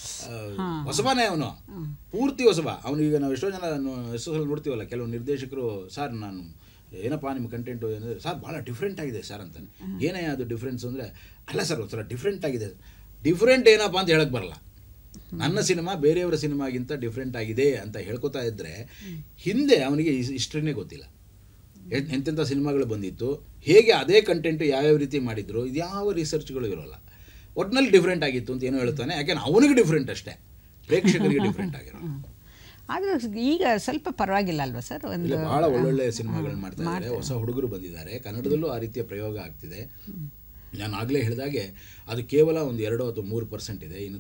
ಹೊಸಬನೇ ಅವನು, ಪೂರ್ತಿ ಹೊಸಬ. ಅವನಿಗೆ ನಾವು ಎಷ್ಟೋ ಸಲ ನೋಡ್ತೀವಲ್ಲ, ಕೆಲವು ನಿರ್ದೇಶಕರು, ಸರ್ ನಾನು ಏನಪ್ಪ ನಿಮ್ಮ ಕಂಟೆಂಟು ಅಂದರೆ, ಸರ್ ಭಾಳ ಡಿಫ್ರೆಂಟ್ ಆಗಿದೆ ಸರ್ ಅಂತಾನೆ. ಏನೇ ಅದು ಡಿಫ್ರೆನ್ಸ್ ಅಂದರೆ, ಅಲ್ಲ ಸರ್ ಒಂಥರ ಡಿಫ್ರೆಂಟ್ ಆಗಿದೆ. ಡಿಫ್ರೆಂಟ್ ಏನಪ್ಪ ಅಂತ ಹೇಳಕ್ಕೆ ಬರಲ್ಲ. ನನ್ನ ಸಿನಿಮಾ ಬೇರೆಯವರ ಸಿನಿಮಾಗಿಂತ ಡಿಫ್ರೆಂಟ್ ಆಗಿದೆ ಅಂತ ಹೇಳ್ಕೊತಾ ಇದ್ದರೆ, ಹಿಂದೆ ಅವನಿಗೆ ಹಿಸ್ಟ್ರಿನೇ ಗೊತ್ತಿಲ್ಲ. ಎಂತೆಂಥ ಸಿನಿಮಾಗಳು ಬಂದಿತ್ತು, ಹೇಗೆ ಅದೇ ಕಂಟೆಂಟು ಯಾವ್ಯಾವ ರೀತಿ ಮಾಡಿದ್ರು, ಇದು ಯಾವ ರಿಸರ್ಚ್ಗಳು ಇರೋಲ್ಲ. ಒಟ್ಟಿನಲ್ಲಿ ಡಿಫ್ರೆಂಟ್ ಆಗಿತ್ತು ಅಂತ ಏನೋ ಹೇಳ್ತಾನೆ. ಯಾಕೆಂದ್ರೆ ಅವನಿಗೆ ಡಿಫ್ರೆಂಟ್ ಅಷ್ಟೇ, ಪ್ರೇಕ್ಷಕರಿಗೆ ಡಿಫ್ರೆಂಟ್ ಆಗಿರೋ. ಆದರೆ ಈಗ ಸ್ವಲ್ಪ ಪರವಾಗಿಲ್ಲ ಅಲ್ವಾ ಸರ್? ಒಂದು ಭಾಳ ಒಳ್ಳೊಳ್ಳೆ ಸಿನಿಮಾಗಳನ್ನ ಮಾಡ್ತಾ ಇದ್ದಾರೆ, ಹೊಸ ಹುಡುಗರು ಬಂದಿದ್ದಾರೆ. ಕನ್ನಡದಲ್ಲೂ ಆ ರೀತಿಯ ಪ್ರಯೋಗ ಆಗ್ತಿದೆ. ನಾನು ಆಗಲೇ ಹೇಳಿದಾಗೆ ಅದು ಕೇವಲ ಒಂದು 2 ಅಥವಾ 3% ಇದೆ. ಇನ್ನು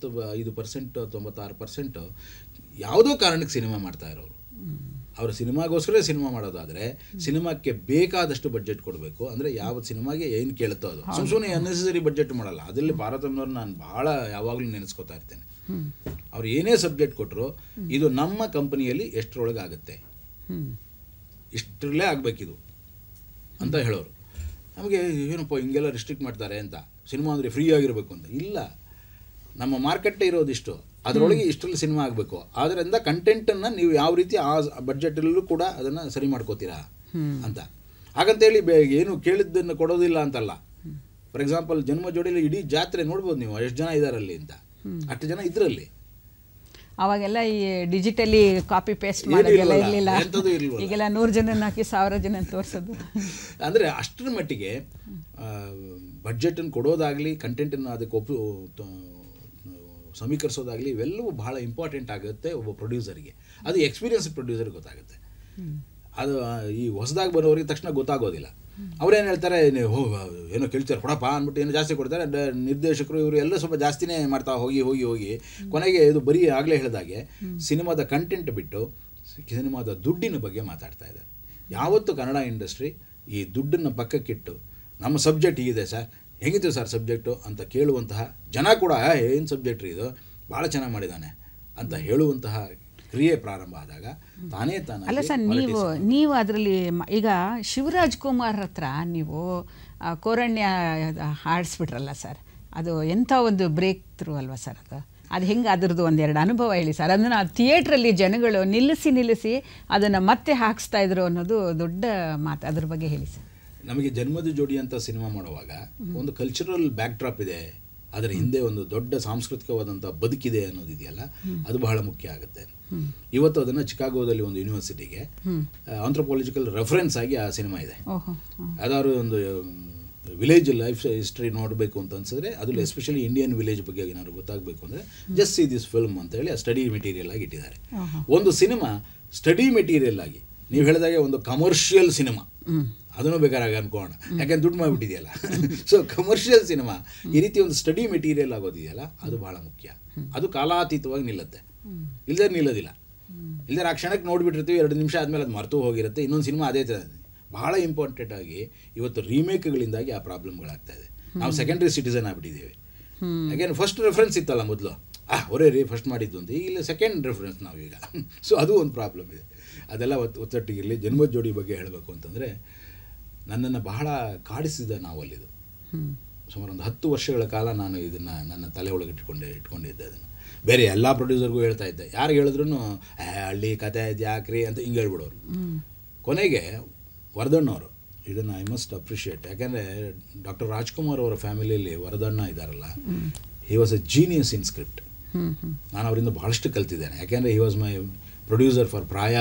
95%, 96% ಯಾವುದೋ ಕಾರಣಕ್ಕೆ ಸಿನಿಮಾ ಮಾಡ್ತಾ ಇರೋರು. ಅವರು ಸಿನಿಮಾಗೋಸ್ಕರ ಸಿನಿಮಾ ಮಾಡೋದಾದರೆ ಸಿನಿಮಾಕ್ಕೆ ಬೇಕಾದಷ್ಟು ಬಡ್ಜೆಟ್ ಕೊಡಬೇಕು. ಅಂದರೆ ಯಾವ ಸಿನಿಮಾಗೆ ಏನು ಕೇಳುತ್ತೋ ಅದು. ಸುಮ್ಮನೆ ಅನ್ನೆಸರಿ ಬಡ್ಜೆಟ್ ಮಾಡಲ್ಲ. ಅದರಲ್ಲಿ ಭಾರತಮ್ಮನವ್ರು ನಾನು ಭಾಳ ಯಾವಾಗಲೂ ನೆನೆಸ್ಕೋತಾ ಇರ್ತೇನೆ. ಅವ್ರು ಏನೇ ಸಬ್ಜೆಕ್ಟ್ ಕೊಟ್ಟರು, ಇದು ನಮ್ಮ ಕಂಪನಿಯಲ್ಲಿ ಎಷ್ಟರೊಳಗೆ ಆಗುತ್ತೆ, ಇಷ್ಟರಲ್ಲೇ ಆಗಬೇಕಿದು ಅಂತ ಹೇಳೋರು. ನಮಗೆ ಏನಪ್ಪ ಹಿಂಗೆಲ್ಲ ರಿಸ್ಟ್ರಿಕ್ಟ್ ಮಾಡ್ತಾರೆ ಅಂತ, ಸಿನಿಮಾ ಅಂದರೆ ಫ್ರೀ ಆಗಿರಬೇಕು ಅಂತ. ಇಲ್ಲ, ನಮ್ಮ ಮಾರ್ಕೆಟೇ ಇರೋದಿಷ್ಟು, ಅದರೊಳಗೆ ಇಷ್ಟರಲ್ಲಿ ಸಿನಿಮಾ ಆಗಬೇಕು. ಆದ್ದರಿಂದ ಕಂಟೆಂಟನ್ನು ನೀವು ಯಾವ ರೀತಿ ಆ ಬಡ್ಜೆಟಲ್ಲೂ ಕೂಡ ಅದನ್ನು ಸರಿ ಮಾಡ್ಕೋತೀರಾ ಅಂತ. ಹಾಗಂತೇಳಿ ಏನು ಕೇಳಿದ್ದನ್ನು ಕೊಡೋದಿಲ್ಲ ಅಂತಲ್ಲ. ಫಾರ್ ಎಕ್ಸಾಂಪಲ್ ಜನ್ಮ ಜೋಡಿಯಲ್ಲಿ ಇಡೀ ಜಾತ್ರೆ ನೋಡ್ಬೋದು ನೀವು, ಎಷ್ಟು ಜನ ಇದ್ದಾರಲ್ಲಿ ಅಂತ. ಅಷ್ಟು ಜನ ಇದರಲ್ಲಿ ಅವಾಗೆಲ್ಲ ಈ ಡಿಜಿಟಲಿ ಕಾಪಿ ಪೇಸ್ಟ್ ಮಾಡೋದೆಲ್ಲ ಇರಲಿಲ್ಲ. ಈಗೆಲ್ಲ 100 ಜನನ ಹಾಕಿ 1000 ಜನ ತೋರಿಸೋದು. ಅಂದರೆ ಅಷ್ಟರ ಮಟ್ಟಿಗೆ ಬಡ್ಜೆಟನ್ನು ಕೊಡೋದಾಗಲಿ, ಕಂಟೆಂಟನ್ನು ಅದಕ್ಕೆ ಸಮೀಕರಿಸೋದಾಗಲಿ, ಇವೆಲ್ಲವೂ ಬಹಳ ಇಂಪಾರ್ಟೆಂಟ್ ಆಗುತ್ತೆ ಒಬ್ಬ ಪ್ರೊಡ್ಯೂಸರ್ಗೆ. ಅದು ಎಕ್ಸ್ಪೀರಿಯನ್ಸ್ ಪ್ರೊಡ್ಯೂಸರ್ಗೆ ಗೊತ್ತಾಗುತ್ತೆ. ಅದು ಈ ಹೊಸದಾಗಿ ಬರೋರಿಗೆ ತಕ್ಷಣ ಗೊತ್ತಾಗೋದಿಲ್ಲ. ಅವ್ರೇನು ಹೇಳ್ತಾರೆ, ನೀವು ಏನೋ ಕೇಳ್ತಾರೆ ಕೊಡಪ್ಪ ಅಂದ್ಬಿಟ್ಟು ಏನೋ ಜಾಸ್ತಿ ಕೊಡ್ತಾರೆ. ನಿರ್ದೇಶಕರು ಇವರು ಎಲ್ಲ ಸ್ವಲ್ಪ ಜಾಸ್ತಿನೇ ಮಾಡ್ತಾ ಹೋಗಿ ಕೊನೆಗೆ ಇದು ಬರೀ ಆಗಲೇ ಹೇಳಿದಾಗೆ ಸಿನಿಮಾದ ಕಂಟೆಂಟ್ ಬಿಟ್ಟು ಸಿನಿಮಾದ ದುಡ್ಡಿನ ಬಗ್ಗೆ ಮಾತಾಡ್ತಾ ಇದ್ದಾರೆ. ಯಾವತ್ತು ಕನ್ನಡ ಇಂಡಸ್ಟ್ರಿ ಈ ದುಡ್ಡನ್ನು ಪಕ್ಕಕ್ಕಿಟ್ಟು ನಮ್ಮ ಸಬ್ಜೆಕ್ಟ್ ಹೀಗಿದೆ ಸರ್, ಹೇಗಿತ್ತು ಸರ್ ಸಬ್ಜೆಕ್ಟು ಅಂತ ಕೇಳುವಂತಹ ಜನ ಕೂಡ ಏನು ಸಬ್ಜೆಕ್ಟ್ ಇದು ಭಾಳ ಚೆನ್ನಾಗಿ ಮಾಡಿದ್ದಾನೆ ಅಂತ ಹೇಳುವಂತಹ ಕ್ರಿಯೆ ಪ್ರಾರಂಭ ಆದಾಗ ತಾನೇ ತಾನೇ. ಅಲ್ಲ ಸರ್, ನೀವು ಅದರಲ್ಲಿ ಈಗ ಶಿವರಾಜ್ ಕುಮಾರ್ ಹತ್ರ ನೀವು ಕೋರಣ್ಯ ಹಾಡಿಸ್ಬಿಟ್ರಲ್ಲ ಸರ್, ಅದು ಎಂಥ ಒಂದು ಬ್ರೇಕ್ ಥ್ರೂ ಅಲ್ವಾ ಸರ್ ಅದು ಹೆಂಗೆ ಅದರದ್ದು ಒಂದೆರಡು ಅನುಭವ ಹೇಳಿ ಸರ್. ಅದನ್ನು ಥಿಯೇಟ್ರಲ್ಲಿ ಜನಗಳು ನಿಲ್ಲಿಸಿ ಅದನ್ನು ಮತ್ತೆ ಹಾಕಿಸ್ತಾ ಇದ್ರು ಅನ್ನೋದು ದೊಡ್ಡ ಮಾತು, ಅದ್ರ ಬಗ್ಗೆ ಹೇಳಿ ಸರ್. ನಮಗೆ ಜನ್ಮದ ಜೋಡಿ ಅಂತ ಸಿನಿಮಾ ಮಾಡುವಾಗ ಒಂದು ಕಲ್ಚರಲ್ ಬ್ಯಾಕ್ ಡ್ರಾಪ್ ಇದೆ, ಅದರ ಹಿಂದೆ ಒಂದು ದೊಡ್ಡ ಸಾಂಸ್ಕೃತಿಕವಾದಂಥ ಬದುಕಿದೆ ಅನ್ನೋದಿದೆಯಲ್ಲ, ಅದು ಬಹಳ ಮುಖ್ಯ ಆಗುತ್ತೆ. ಇವತ್ತು ಅದನ್ನು ಚಿಕಾಗೋದಲ್ಲಿ ಒಂದು ಯೂನಿವರ್ಸಿಟಿಗೆ ಆಂಥ್ರೋಪಾಲಜಿಕಲ್ ರೆಫರೆನ್ಸ್ ಆಗಿ ಆ ಸಿನಿಮಾ ಇದೆ. ಯಾವ್ದಾದ್ರು ಒಂದು ವಿಲೇಜ್ ಲೈಫ್ ಹಿಸ್ಟ್ರಿ ನೋಡಬೇಕು ಅಂತ ಅನ್ಸಿದ್ರೆ, ಅದು ಎಸ್ಪೆಷಲಿ ಇಂಡಿಯನ್ ವಿಲೇಜ್ ಬಗ್ಗೆ ಏನಾದ್ರು ಗೊತ್ತಾಗಬೇಕು ಅಂದರೆ ಜಸ್ಟ್ ಸಿ ದಿಸ್ ಫಿಲ್ಮ್ ಅಂತ ಹೇಳಿ ಸ್ಟಡಿ ಮೆಟೀರಿಯಲ್ ಆಗಿ ಇಟ್ಟಿದ್ದಾರೆ. ಒಂದು ಸಿನಿಮಾ ಸ್ಟಡಿ ಮೆಟೀರಿಯಲ್ ಆಗಿ ನೀವು ಹೇಳಿದಾಗೆ ಒಂದು ಕಮರ್ಷಿಯಲ್ ಸಿನಿಮಾ ಅದನ್ನು ಬೇಕಾರಾಗ ಅನ್ಕೋಣ, ಯಾಕೆಂದ್ರೆ ದುಡ್ಡು ಮಾಡಿಬಿಟ್ಟಿದೆಯಲ್ಲ. ಸೊ ಕಮರ್ಷಿಯಲ್ ಸಿನಿಮಾ ಈ ರೀತಿ ಒಂದು ಸ್ಟಡಿ ಮೆಟೀರಿಯಲ್ ಆಗೋದಿದೆಯಲ್ಲ, ಅದು ಬಹಳ ಮುಖ್ಯ. ಅದು ಕಾಲಾತೀತವಾಗಿ ನಿಲ್ಲುತ್ತೆ, ಇಲ್ಲದೆ ನಿಲ್ಲೋದಿಲ್ಲ. ಇಲ್ಲದೆ ಆ ಕ್ಷಣಕ್ಕೆ ನೋಡಿಬಿಟ್ಟಿರ್ತೀವಿ, 2 ನಿಮಿಷ ಆದಮೇಲೆ ಅದು ಮರೆತು ಹೋಗಿರುತ್ತೆ, ಇನ್ನೊಂದು ಸಿನಿಮಾ ಅದೇ ಥರ. ಬಹಳ ಇಂಪಾರ್ಟೆಂಟ್ ಆಗಿ ಇವತ್ತು ರೀಮೇಕ್ಗಳಿಂದಾಗಿ ಆ ಪ್ರಾಬ್ಲಮ್ಗಳಾಗ್ತಾ ಇದೆ. ನಾವು ಸೆಕೆಂಡ್ರಿ ಸಿಟಿಸನ್ ಆಗಿಬಿಟ್ಟಿದ್ದೀವಿ. ಯಾಕೆಂದ್ರೆ ಫಸ್ಟ್ ರೆಫರೆನ್ಸ್ ಇತ್ತಲ್ಲ ಮೊದಲು, ಅವರೇ ಫಸ್ಟ್ ಮಾಡಿದ್ದು ಅಂತ, ಈಗ ಇಲ್ಲ ಸೆಕೆಂಡ್ ರೆಫರೆನ್ಸ್ ನಾವೀಗ. ಸೊ ಅದು ಒಂದು ಪ್ರಾಬ್ಲಮ್ ಇದೆ. ಅದೆಲ್ಲ ಒತ್ತಟ್ಟಿಗಿರಲಿ. ಜನ್ಮದ ಜೋಡಿ ಬಗ್ಗೆ ಹೇಳಬೇಕು ಅಂತಂದರೆ, ನನ್ನನ್ನು ಬಹಳ ಕಾಡಿಸಿದ ನಾವಲ್ಲಿದು. ಸುಮಾರು ಒಂದು 10 ವರ್ಷಗಳ ಕಾಲ ನಾನು ಇದನ್ನು ನನ್ನ ತಲೆ ಒಳಗೆ ಇಟ್ಕೊಂಡಿದ್ದೆ. ಅದನ್ನು ಬೇರೆ ಎಲ್ಲ ಪ್ರೊಡ್ಯೂಸರ್ಗೂ ಹೇಳ್ತಾ ಇದ್ದೆ. ಯಾರಿಗೆ ಹೇಳಿದ್ರು ಹಳ್ಳಿ ಕತೆ ಇದು ಯಾಕ್ರಿ ಅಂತ ಹಿಂಗೆ ಹೇಳ್ಬಿಡೋರು. ಕೊನೆಗೆ ವರದಣ್ಣವರು, ಇದನ್ನು ಐ ಮಸ್ಟ್ ಅಪ್ರಿಷಿಯೇಟ್, ಯಾಕೆಂದರೆ ಡಾಕ್ಟರ್ ರಾಜ್ಕುಮಾರ್ ಅವರ ಫ್ಯಾಮಿಲಿಯಲ್ಲಿ ವರದಣ್ಣ ಇದ್ದಾರಲ್ಲ, he was a genius in script. ನಾನು ಅವರಿಂದ ಬಹಳಷ್ಟು ಕಲ್ತಿದ್ದೇನೆ. ಯಾಕೆಂದರೆ he was my producer for ಪ್ರಾಯ.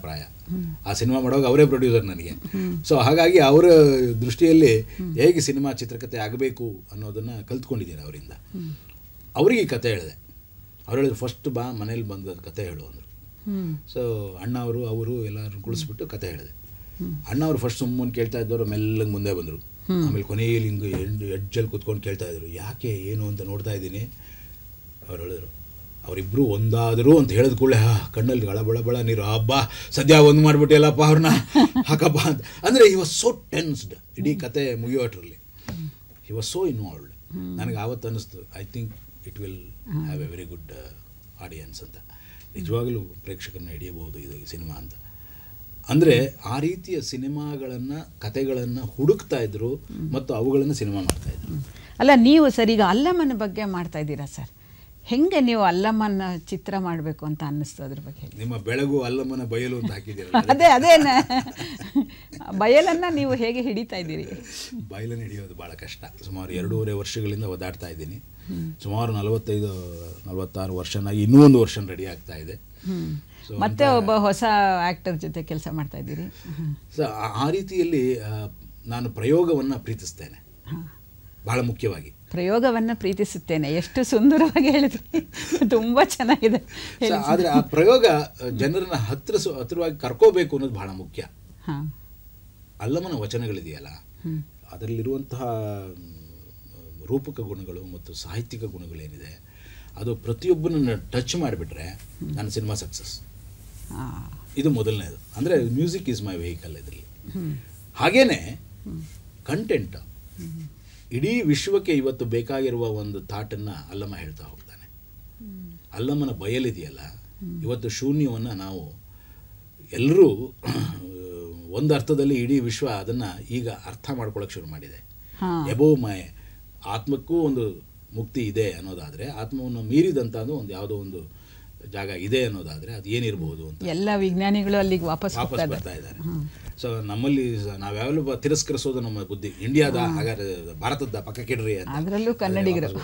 ಆ ಸಿನಿಮಾ ಮಾಡುವಾಗ ಅವರೇ ಪ್ರೊಡ್ಯೂಸರ್ ನನಗೆ. ಸೊ ಹಾಗಾಗಿ ಅವರ ದೃಷ್ಟಿಯಲ್ಲಿ ಹೇಗೆ ಸಿನಿಮಾ ಚಿತ್ರಕಥೆ ಆಗಬೇಕು ಅನ್ನೋದನ್ನು ಕಲ್ತ್ಕೊಂಡಿದ್ದೀನಿ ಅವರಿಂದ. ಅವರಿಗೆ ಕತೆ ಹೇಳಿದೆ. ಅವ್ರು ಹೇಳಿದ್ರು, ಫಸ್ಟ್ ಬಾ ಮನೇಲಿ ಬಂದು ಕತೆ ಹೇಳು ಅಂದರು. ಸೊ ಅಣ್ಣ ಅವರು ಎಲ್ಲರೂ ಕುಳಿಸ್ಬಿಟ್ಟು ಕತೆ ಹೇಳಿದೆ. ಅಣ್ಣ ಅವರು ಫಸ್ಟ್ ಸುಮ್ಮನೆ ಕೇಳ್ತಾ ಇದ್ದವರು ಮೆಲ್ಲಗೆ ಮುಂದೆ ಬಂದರು. ಆಮೇಲೆ ಕೊನೆಯಲ್ಲಿ ಹಿಂಗೆ ಎಡ್ಜಲ್ಲಿ ಕೂತ್ಕೊಂಡು ಕೇಳ್ತಾ ಇದ್ರು, ಯಾಕೆ ಏನು ಅಂತ ನೋಡ್ತಾ ಇದ್ದೀನಿ. ಅವ್ರು ಹೇಳಿದ್ರು, ಅವರಿಬ್ಬರು ಒಂದಾದರು ಅಂತ ಹೇಳಿದ ಕೂಡಲೇ ಕಣ್ಣಲ್ಲಿ ಬಳ ನೀರು, ಹಬ್ಬ ಸದ್ಯ ಒಂದು ಮಾಡಿಬಿಟ್ಟಿಲ್ಲಪ್ಪ ಅವ್ರನ್ನ ಹಾಕಪ್ಪ ಅಂತ. ಅಂದರೆ ಹಿ ವಾಸ್ ಸೋ ಟೆನ್ಸ್ಡ್. ಇಡೀ ಕತೆ ಮುಗಿಯೋಟ್ರಲ್ಲಿ ಹಿ ವಾಸ್ ಸೋ ಇನ್ವಾಲ್ವ್ಡ್. ನನಗೆ ಆವತ್ತು ಅನ್ನಿಸ್ತು, I think it will have a very good audience ಅಂತ. ನಿಜವಾಗಲೂ ಪ್ರೇಕ್ಷಕರನ್ನ ಹಿಡಿಯಬಹುದು ಇದು ಸಿನಿಮಾ ಅಂತ. ಅಂದರೆ ಆ ರೀತಿಯ ಸಿನಿಮಾಗಳನ್ನು, ಕತೆಗಳನ್ನು ಹುಡುಕ್ತಾ ಇದ್ರು ಮತ್ತು ಅವುಗಳನ್ನು ಸಿನಿಮಾ ಮಾಡ್ತಾಯಿದ್ರು. ಅಲ್ಲ, ನೀವು ಸರ್ ಈಗ ಅಲ್ಲಮ್ಮನ ಬಗ್ಗೆ ಮಾಡ್ತಾ ಇದ್ದೀರಾ ಸರ್, ಹೆಂಗೆ ನೀವು ಅಲ್ಲಮ್ಮನ ಚಿತ್ರ ಮಾಡಬೇಕು ಅಂತ ಅನ್ನಿಸ್ತು, ಅದ್ರ ಬಗ್ಗೆ ನಿಮ್ಮ ಬೆಳಗು ಅಲ್ಲಮ್ಮನ ಬಯಲು ಅಂತ ಹಾಕಿದ್ದೀರ. ಅದೇನ ಬಯಲನ್ನು ನೀವು ಹೇಗೆ ಹಿಡಿತಾ ಇದ್ದೀರಿ? ಬಯಲನ್ನು ಹಿಡಿಯೋದು ಭಾಳ ಕಷ್ಟ. ಸುಮಾರು 2.5 ವರ್ಷಗಳಿಂದ ಓದಾಡ್ತಾ ಇದ್ದೀನಿ. ಸುಮಾರು 45-46 ವರ್ಷನಾಗಿ ಇನ್ನೂ ಒಂದು ವರ್ಷ ರೆಡಿ ಆಗ್ತಾ ಇದೆ. ಮತ್ತೆ ಒಬ್ಬ ಹೊಸ ಆ್ಯಕ್ಟರ್ ಜೊತೆ ಕೆಲಸ ಮಾಡ್ತಾ ಇದ್ದೀರಿ. ಸೊ ಆ ರೀತಿಯಲ್ಲಿ ನಾನು ಪ್ರಯೋಗವನ್ನು ಪ್ರೀತಿಸ್ತೇನೆ, ಬಹಳ ಮುಖ್ಯವಾಗಿ. ಪ್ರಯೋಗವನ್ನು ಪ್ರೀತಿಸುತ್ತೇನೆ, ಎಷ್ಟು ಸುಂದರವಾಗಿ ಹೇಳಿದ್ರಿ, ತುಂಬ ಚೆನ್ನಾಗಿದೆ. ಆದರೆ ಆ ಪ್ರಯೋಗ ಜನರನ್ನ ಹತ್ತಿರವಾಗಿ ಕರ್ಕೋಬೇಕು ಅನ್ನೋದು ಬಹಳ ಮುಖ್ಯ. ಅಲ್ಲಮ್ಮನ ವಚನಗಳಿದೆಯಲ್ಲ, ಅದರಲ್ಲಿರುವಂತಹ ರೂಪಕ ಗುಣಗಳು ಮತ್ತು ಸಾಹಿತ್ಯಿಕ ಗುಣಗಳೇನಿದೆ, ಅದು ಪ್ರತಿಯೊಬ್ಬನನ್ನು ಟಚ್ ಮಾಡಿಬಿಟ್ರೆ ನನ್ನ ಸಿನಿಮಾ ಸಕ್ಸಸ್. ಇದು ಮೊದಲನೇದು. ಅಂದರೆ ಮ್ಯೂಸಿಕ್ ಈಸ್ ಮೈ ವೆಹಿಕಲ್ ಇದರಲ್ಲಿ. ಹಾಗೇನೆ ಕಂಟೆಂಟ್ ಇಡೀ ವಿಶ್ವಕ್ಕೆ ಇವತ್ತು ಬೇಕಾಗಿರುವ ಒಂದು ಥಾಟನ್ನು ಅಲ್ಲಮ್ಮ ಹೇಳ್ತಾ ಹೋಗ್ತಾನೆ. ಅಲ್ಲಮ್ಮನ ಬಯಲಿದೆಯಲ್ಲ, ಇವತ್ತು ಶೂನ್ಯವನ್ನು ನಾವು ಎಲ್ಲರೂ ಒಂದು ಅರ್ಥದಲ್ಲಿ ಇಡೀ ವಿಶ್ವ ಅದನ್ನು ಈಗ ಅರ್ಥ ಮಾಡ್ಕೊಳ್ಳೋಕೆ ಶುರು ಮಾಡಿದೆ. ಎಬೋ ಮೈ ಆತ್ಮಕ್ಕೂ ಒಂದು ಮುಕ್ತಿ ಇದೆ ಅನ್ನೋದಾದರೆ, ಆತ್ಮವನ್ನು ಮೀರಿದಂಥ ಒಂದು ಯಾವುದೋ ಒಂದು ಜಾಗ ಇದೆ ಅನ್ನೋದಾದರೆ ಅದು ಏನಿರಬಹುದು ಅಂತ ಎಲ್ಲ ವಿಜ್ಞಾನಿಗಳು ಅಲ್ಲಿಗೆ ವಾಪಸ್ ಬರ್ತಾ ಇದ್ದಾರೆ. ಸೊ ನಮ್ಮಲ್ಲಿ ನಾವ್ಯಾವಲೂ ತಿರಸ್ಕರಿಸೋದು ನಮ್ಮ ಬುದ್ಧಿ. ಇಂಡಿಯಾದ ಹಾಗಾದ್ರೆ ಭಾರತದ ಪಕ್ಕಕ್ಕಿಡ್ರಿ ಅಂತ, ಅದರಲ್ಲೂ ಕನ್ನಡಿಗರು.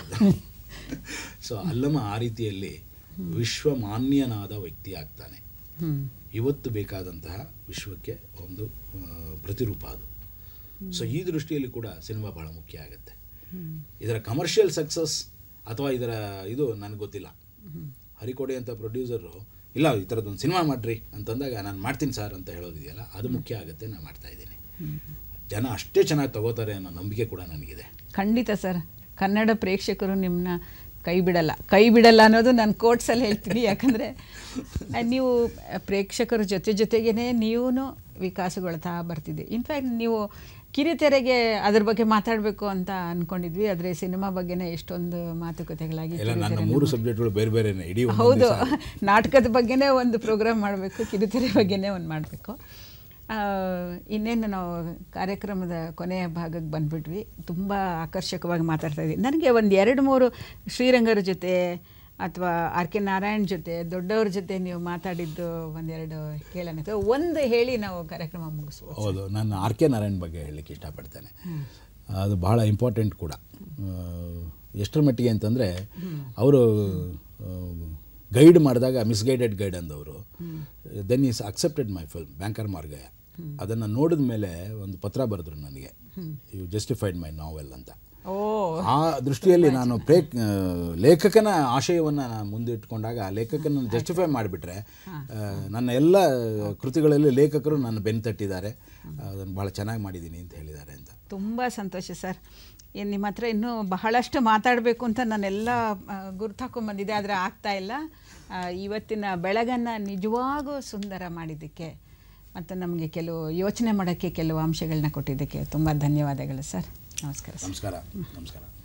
ಸೊ ಅಲ್ಲಮ್ಮ ಆ ರೀತಿಯಲ್ಲಿ ವಿಶ್ವಮಾನ್ಯನಾದ ವ್ಯಕ್ತಿ ಆಗ್ತಾನೆ. ಇವತ್ತು ಬೇಕಾದಂತಹ ವಿಶ್ವಕ್ಕೆ ಒಂದು ಪ್ರತಿರೂಪ ಅದು. ಸೊ ಈ ದೃಷ್ಟಿಯಲ್ಲಿ ಕೂಡ ಸಿನಿಮಾ ಬಹಳ ಮುಖ್ಯ ಆಗುತ್ತೆ. ಇದರ ಕಮರ್ಷಿಯಲ್ ಸಕ್ಸಸ್ ಅಥವಾ ಇದರ ಇದು ನನಗೆ ಗೊತ್ತಿಲ್ಲ. ಹರಿಕೋಡೆ ಅಂತ ಪ್ರೊಡ್ಯೂಸರು ಇಲ್ಲ ಈ ಥರದ್ದೊಂದು ಸಿನಿಮಾ ಮಾಡಿರಿ ಅಂತಂದಾಗ ನಾನು ಮಾಡ್ತೀನಿ ಸರ್ ಅಂತ ಹೇಳೋದಿದೆಯಲ್ಲ, ಅದು ಮುಖ್ಯ ಆಗುತ್ತೆ. ನಾನು ಮಾಡ್ತಾ ಇದ್ದೀನಿ. ಜನ ಅಷ್ಟೇ ಚೆನ್ನಾಗಿ ತಗೋತಾರೆ ಅನ್ನೋ ನಂಬಿಕೆ ಕೂಡ ನನಗಿದೆ. ಖಂಡಿತ ಸರ್, ಕನ್ನಡ ಪ್ರೇಕ್ಷಕರು ನಿಮ್ಮನ್ನ ಕೈ ಬಿಡಲ್ಲ ಅನ್ನೋದು ನಾನು ಕೋಟ್ಸಲ್ಲಿ ಹೇಳ್ತೀನಿ. ಯಾಕಂದರೆ ನೀವು ಪ್ರೇಕ್ಷಕರ ಜೊತೆಗೇ ನೀವೂ ವಿಕಾಸಗೊಳ್ತಾ ಬರ್ತಿದೆ. ಇನ್ಫ್ಯಾಕ್ಟ್ ನೀವು ಕಿರಿತೆರೆಗೆ ಅದ್ರ ಬಗ್ಗೆ ಮಾತಾಡಬೇಕು ಅಂತ ಅಂದ್ಕೊಂಡಿದ್ವಿ, ಆದರೆ ಸಿನಿಮಾ ಬಗ್ಗೆನೇ ಎಷ್ಟೊಂದು ಮಾತುಕತೆಗಳಾಗಿ. ನನ್ನ 3 ಸಬ್ಜೆಕ್ಟ್ಗಳು ಬೇರೆ ಬೇರೆನೇ. ಇಡೀ ಹೌದು, ನಾಟಕದ ಬಗ್ಗೆನೇ ಒಂದು ಪ್ರೋಗ್ರಾಮ್ ಮಾಡಬೇಕು, ಕಿರುತೆರೆ ಬಗ್ಗೆನೇ ಒಂದು ಮಾಡಬೇಕು. ಇನ್ನೇನು ನಾವು ಕಾರ್ಯಕ್ರಮದ ಕೊನೆಯ ಭಾಗಕ್ಕೆ ಬಂದುಬಿಟ್ವಿ. ತುಂಬ ಆಕರ್ಷಕವಾಗಿ ಮಾತಾಡ್ತಾ ಇದ್ವಿ. ನನಗೆ ಒಂದು 2-3 ಶ್ರೀರಂಗರ ಜೊತೆ ಅಥವಾ ಆರ್ ಕೆ ನಾರಾಯಣ್ ಜೊತೆ ದೊಡ್ಡವ್ರ ಜೊತೆ ನೀವು ಮಾತಾಡಿದ್ದು ಒಂದೆರಡು ಕೇಳೋಣ. ಒಂದು ಹೇಳಿ ನಾವು ಕಾರ್ಯಕ್ರಮ ಮುಗಿಸ್ಬೋದು. ಹೌದು, ನಾನು ಆರ್ ಕೆ ನಾರಾಯಣ್ ಬಗ್ಗೆ ಹೇಳಲಿಕ್ಕೆ ಇಷ್ಟಪಡ್ತೇನೆ. ಅದು ಬಹಳ ಇಂಪಾರ್ಟೆಂಟ್ ಕೂಡ. ಎಷ್ಟರ ಮಟ್ಟಿಗೆ ಅಂತಂದರೆ ಅವರು ಗೈಡ್ ಮಾಡಿದಾಗ ಮಿಸ್ಗೈಡೆಡ್ ಗೈಡ್ ಅಂದವರು. Then is accepted my film banker Margayya. ಅದನ್ನು ನೋಡಿದ ಮೇಲೆ ಒಂದು ಪತ್ರ ಬರೆದ್ರು ನನಗೆ, ಯು ಜಸ್ಟಿಫೈಡ್ ಮೈ ನಾವೆಲ್ ಅಂತ. ಆ ದೃಷ್ಟಿಯಲ್ಲಿ ನಾನು ಲೇಖಕನ ಆಶಯವನ್ನು ನಾನು ಮುಂದಿಟ್ಕೊಂಡಾಗ ಆ ಲೇಖಕನ ಜಸ್ಟಿಫೈ ಮಾಡಿಬಿಟ್ರೆ ನನ್ನ ಎಲ್ಲ ಕೃತಿಗಳಲ್ಲಿ ಲೇಖಕರು ನನ್ನ ಬೆನ್ನು ತಟ್ಟಿದ್ದಾರೆ, ಅದನ್ನು ಭಾಳ ಚೆನ್ನಾಗಿ ಮಾಡಿದ್ದೀನಿ ಅಂತ ಹೇಳಿದ್ದಾರೆ ಅಂತ. ತುಂಬ ಸಂತೋಷ ಸರ್. ನಿಮ್ಮ ಹತ್ರ ಇನ್ನೂ ಬಹಳಷ್ಟು ಮಾತಾಡಬೇಕು ಅಂತ ನಾನೆಲ್ಲ ಗುರ್ತು ಹಾಕೊಂಡ್ಬಂದಿದ್ದೆ, ಆದರೆ ಆಗ್ತಾ ಇಲ್ಲ. ಇವತ್ತಿನ ಬೆಳಗನ್ನು ನಿಜವಾಗೂ ಸುಂದರ ಮಾಡಿದ್ದಕ್ಕೆ ಮತ್ತು ನಮಗೆ ಕೆಲವು ಯೋಚನೆ ಮಾಡೋಕ್ಕೆ ಕೆಲವು ಅಂಶಗಳನ್ನ ಕೊಟ್ಟಿದ್ದಕ್ಕೆ ತುಂಬ ಧನ್ಯವಾದಗಳು ಸರ್. ನಮಸ್ಕಾರ. ನಮಸ್ಕಾರ. ನಮಸ್ಕಾರ.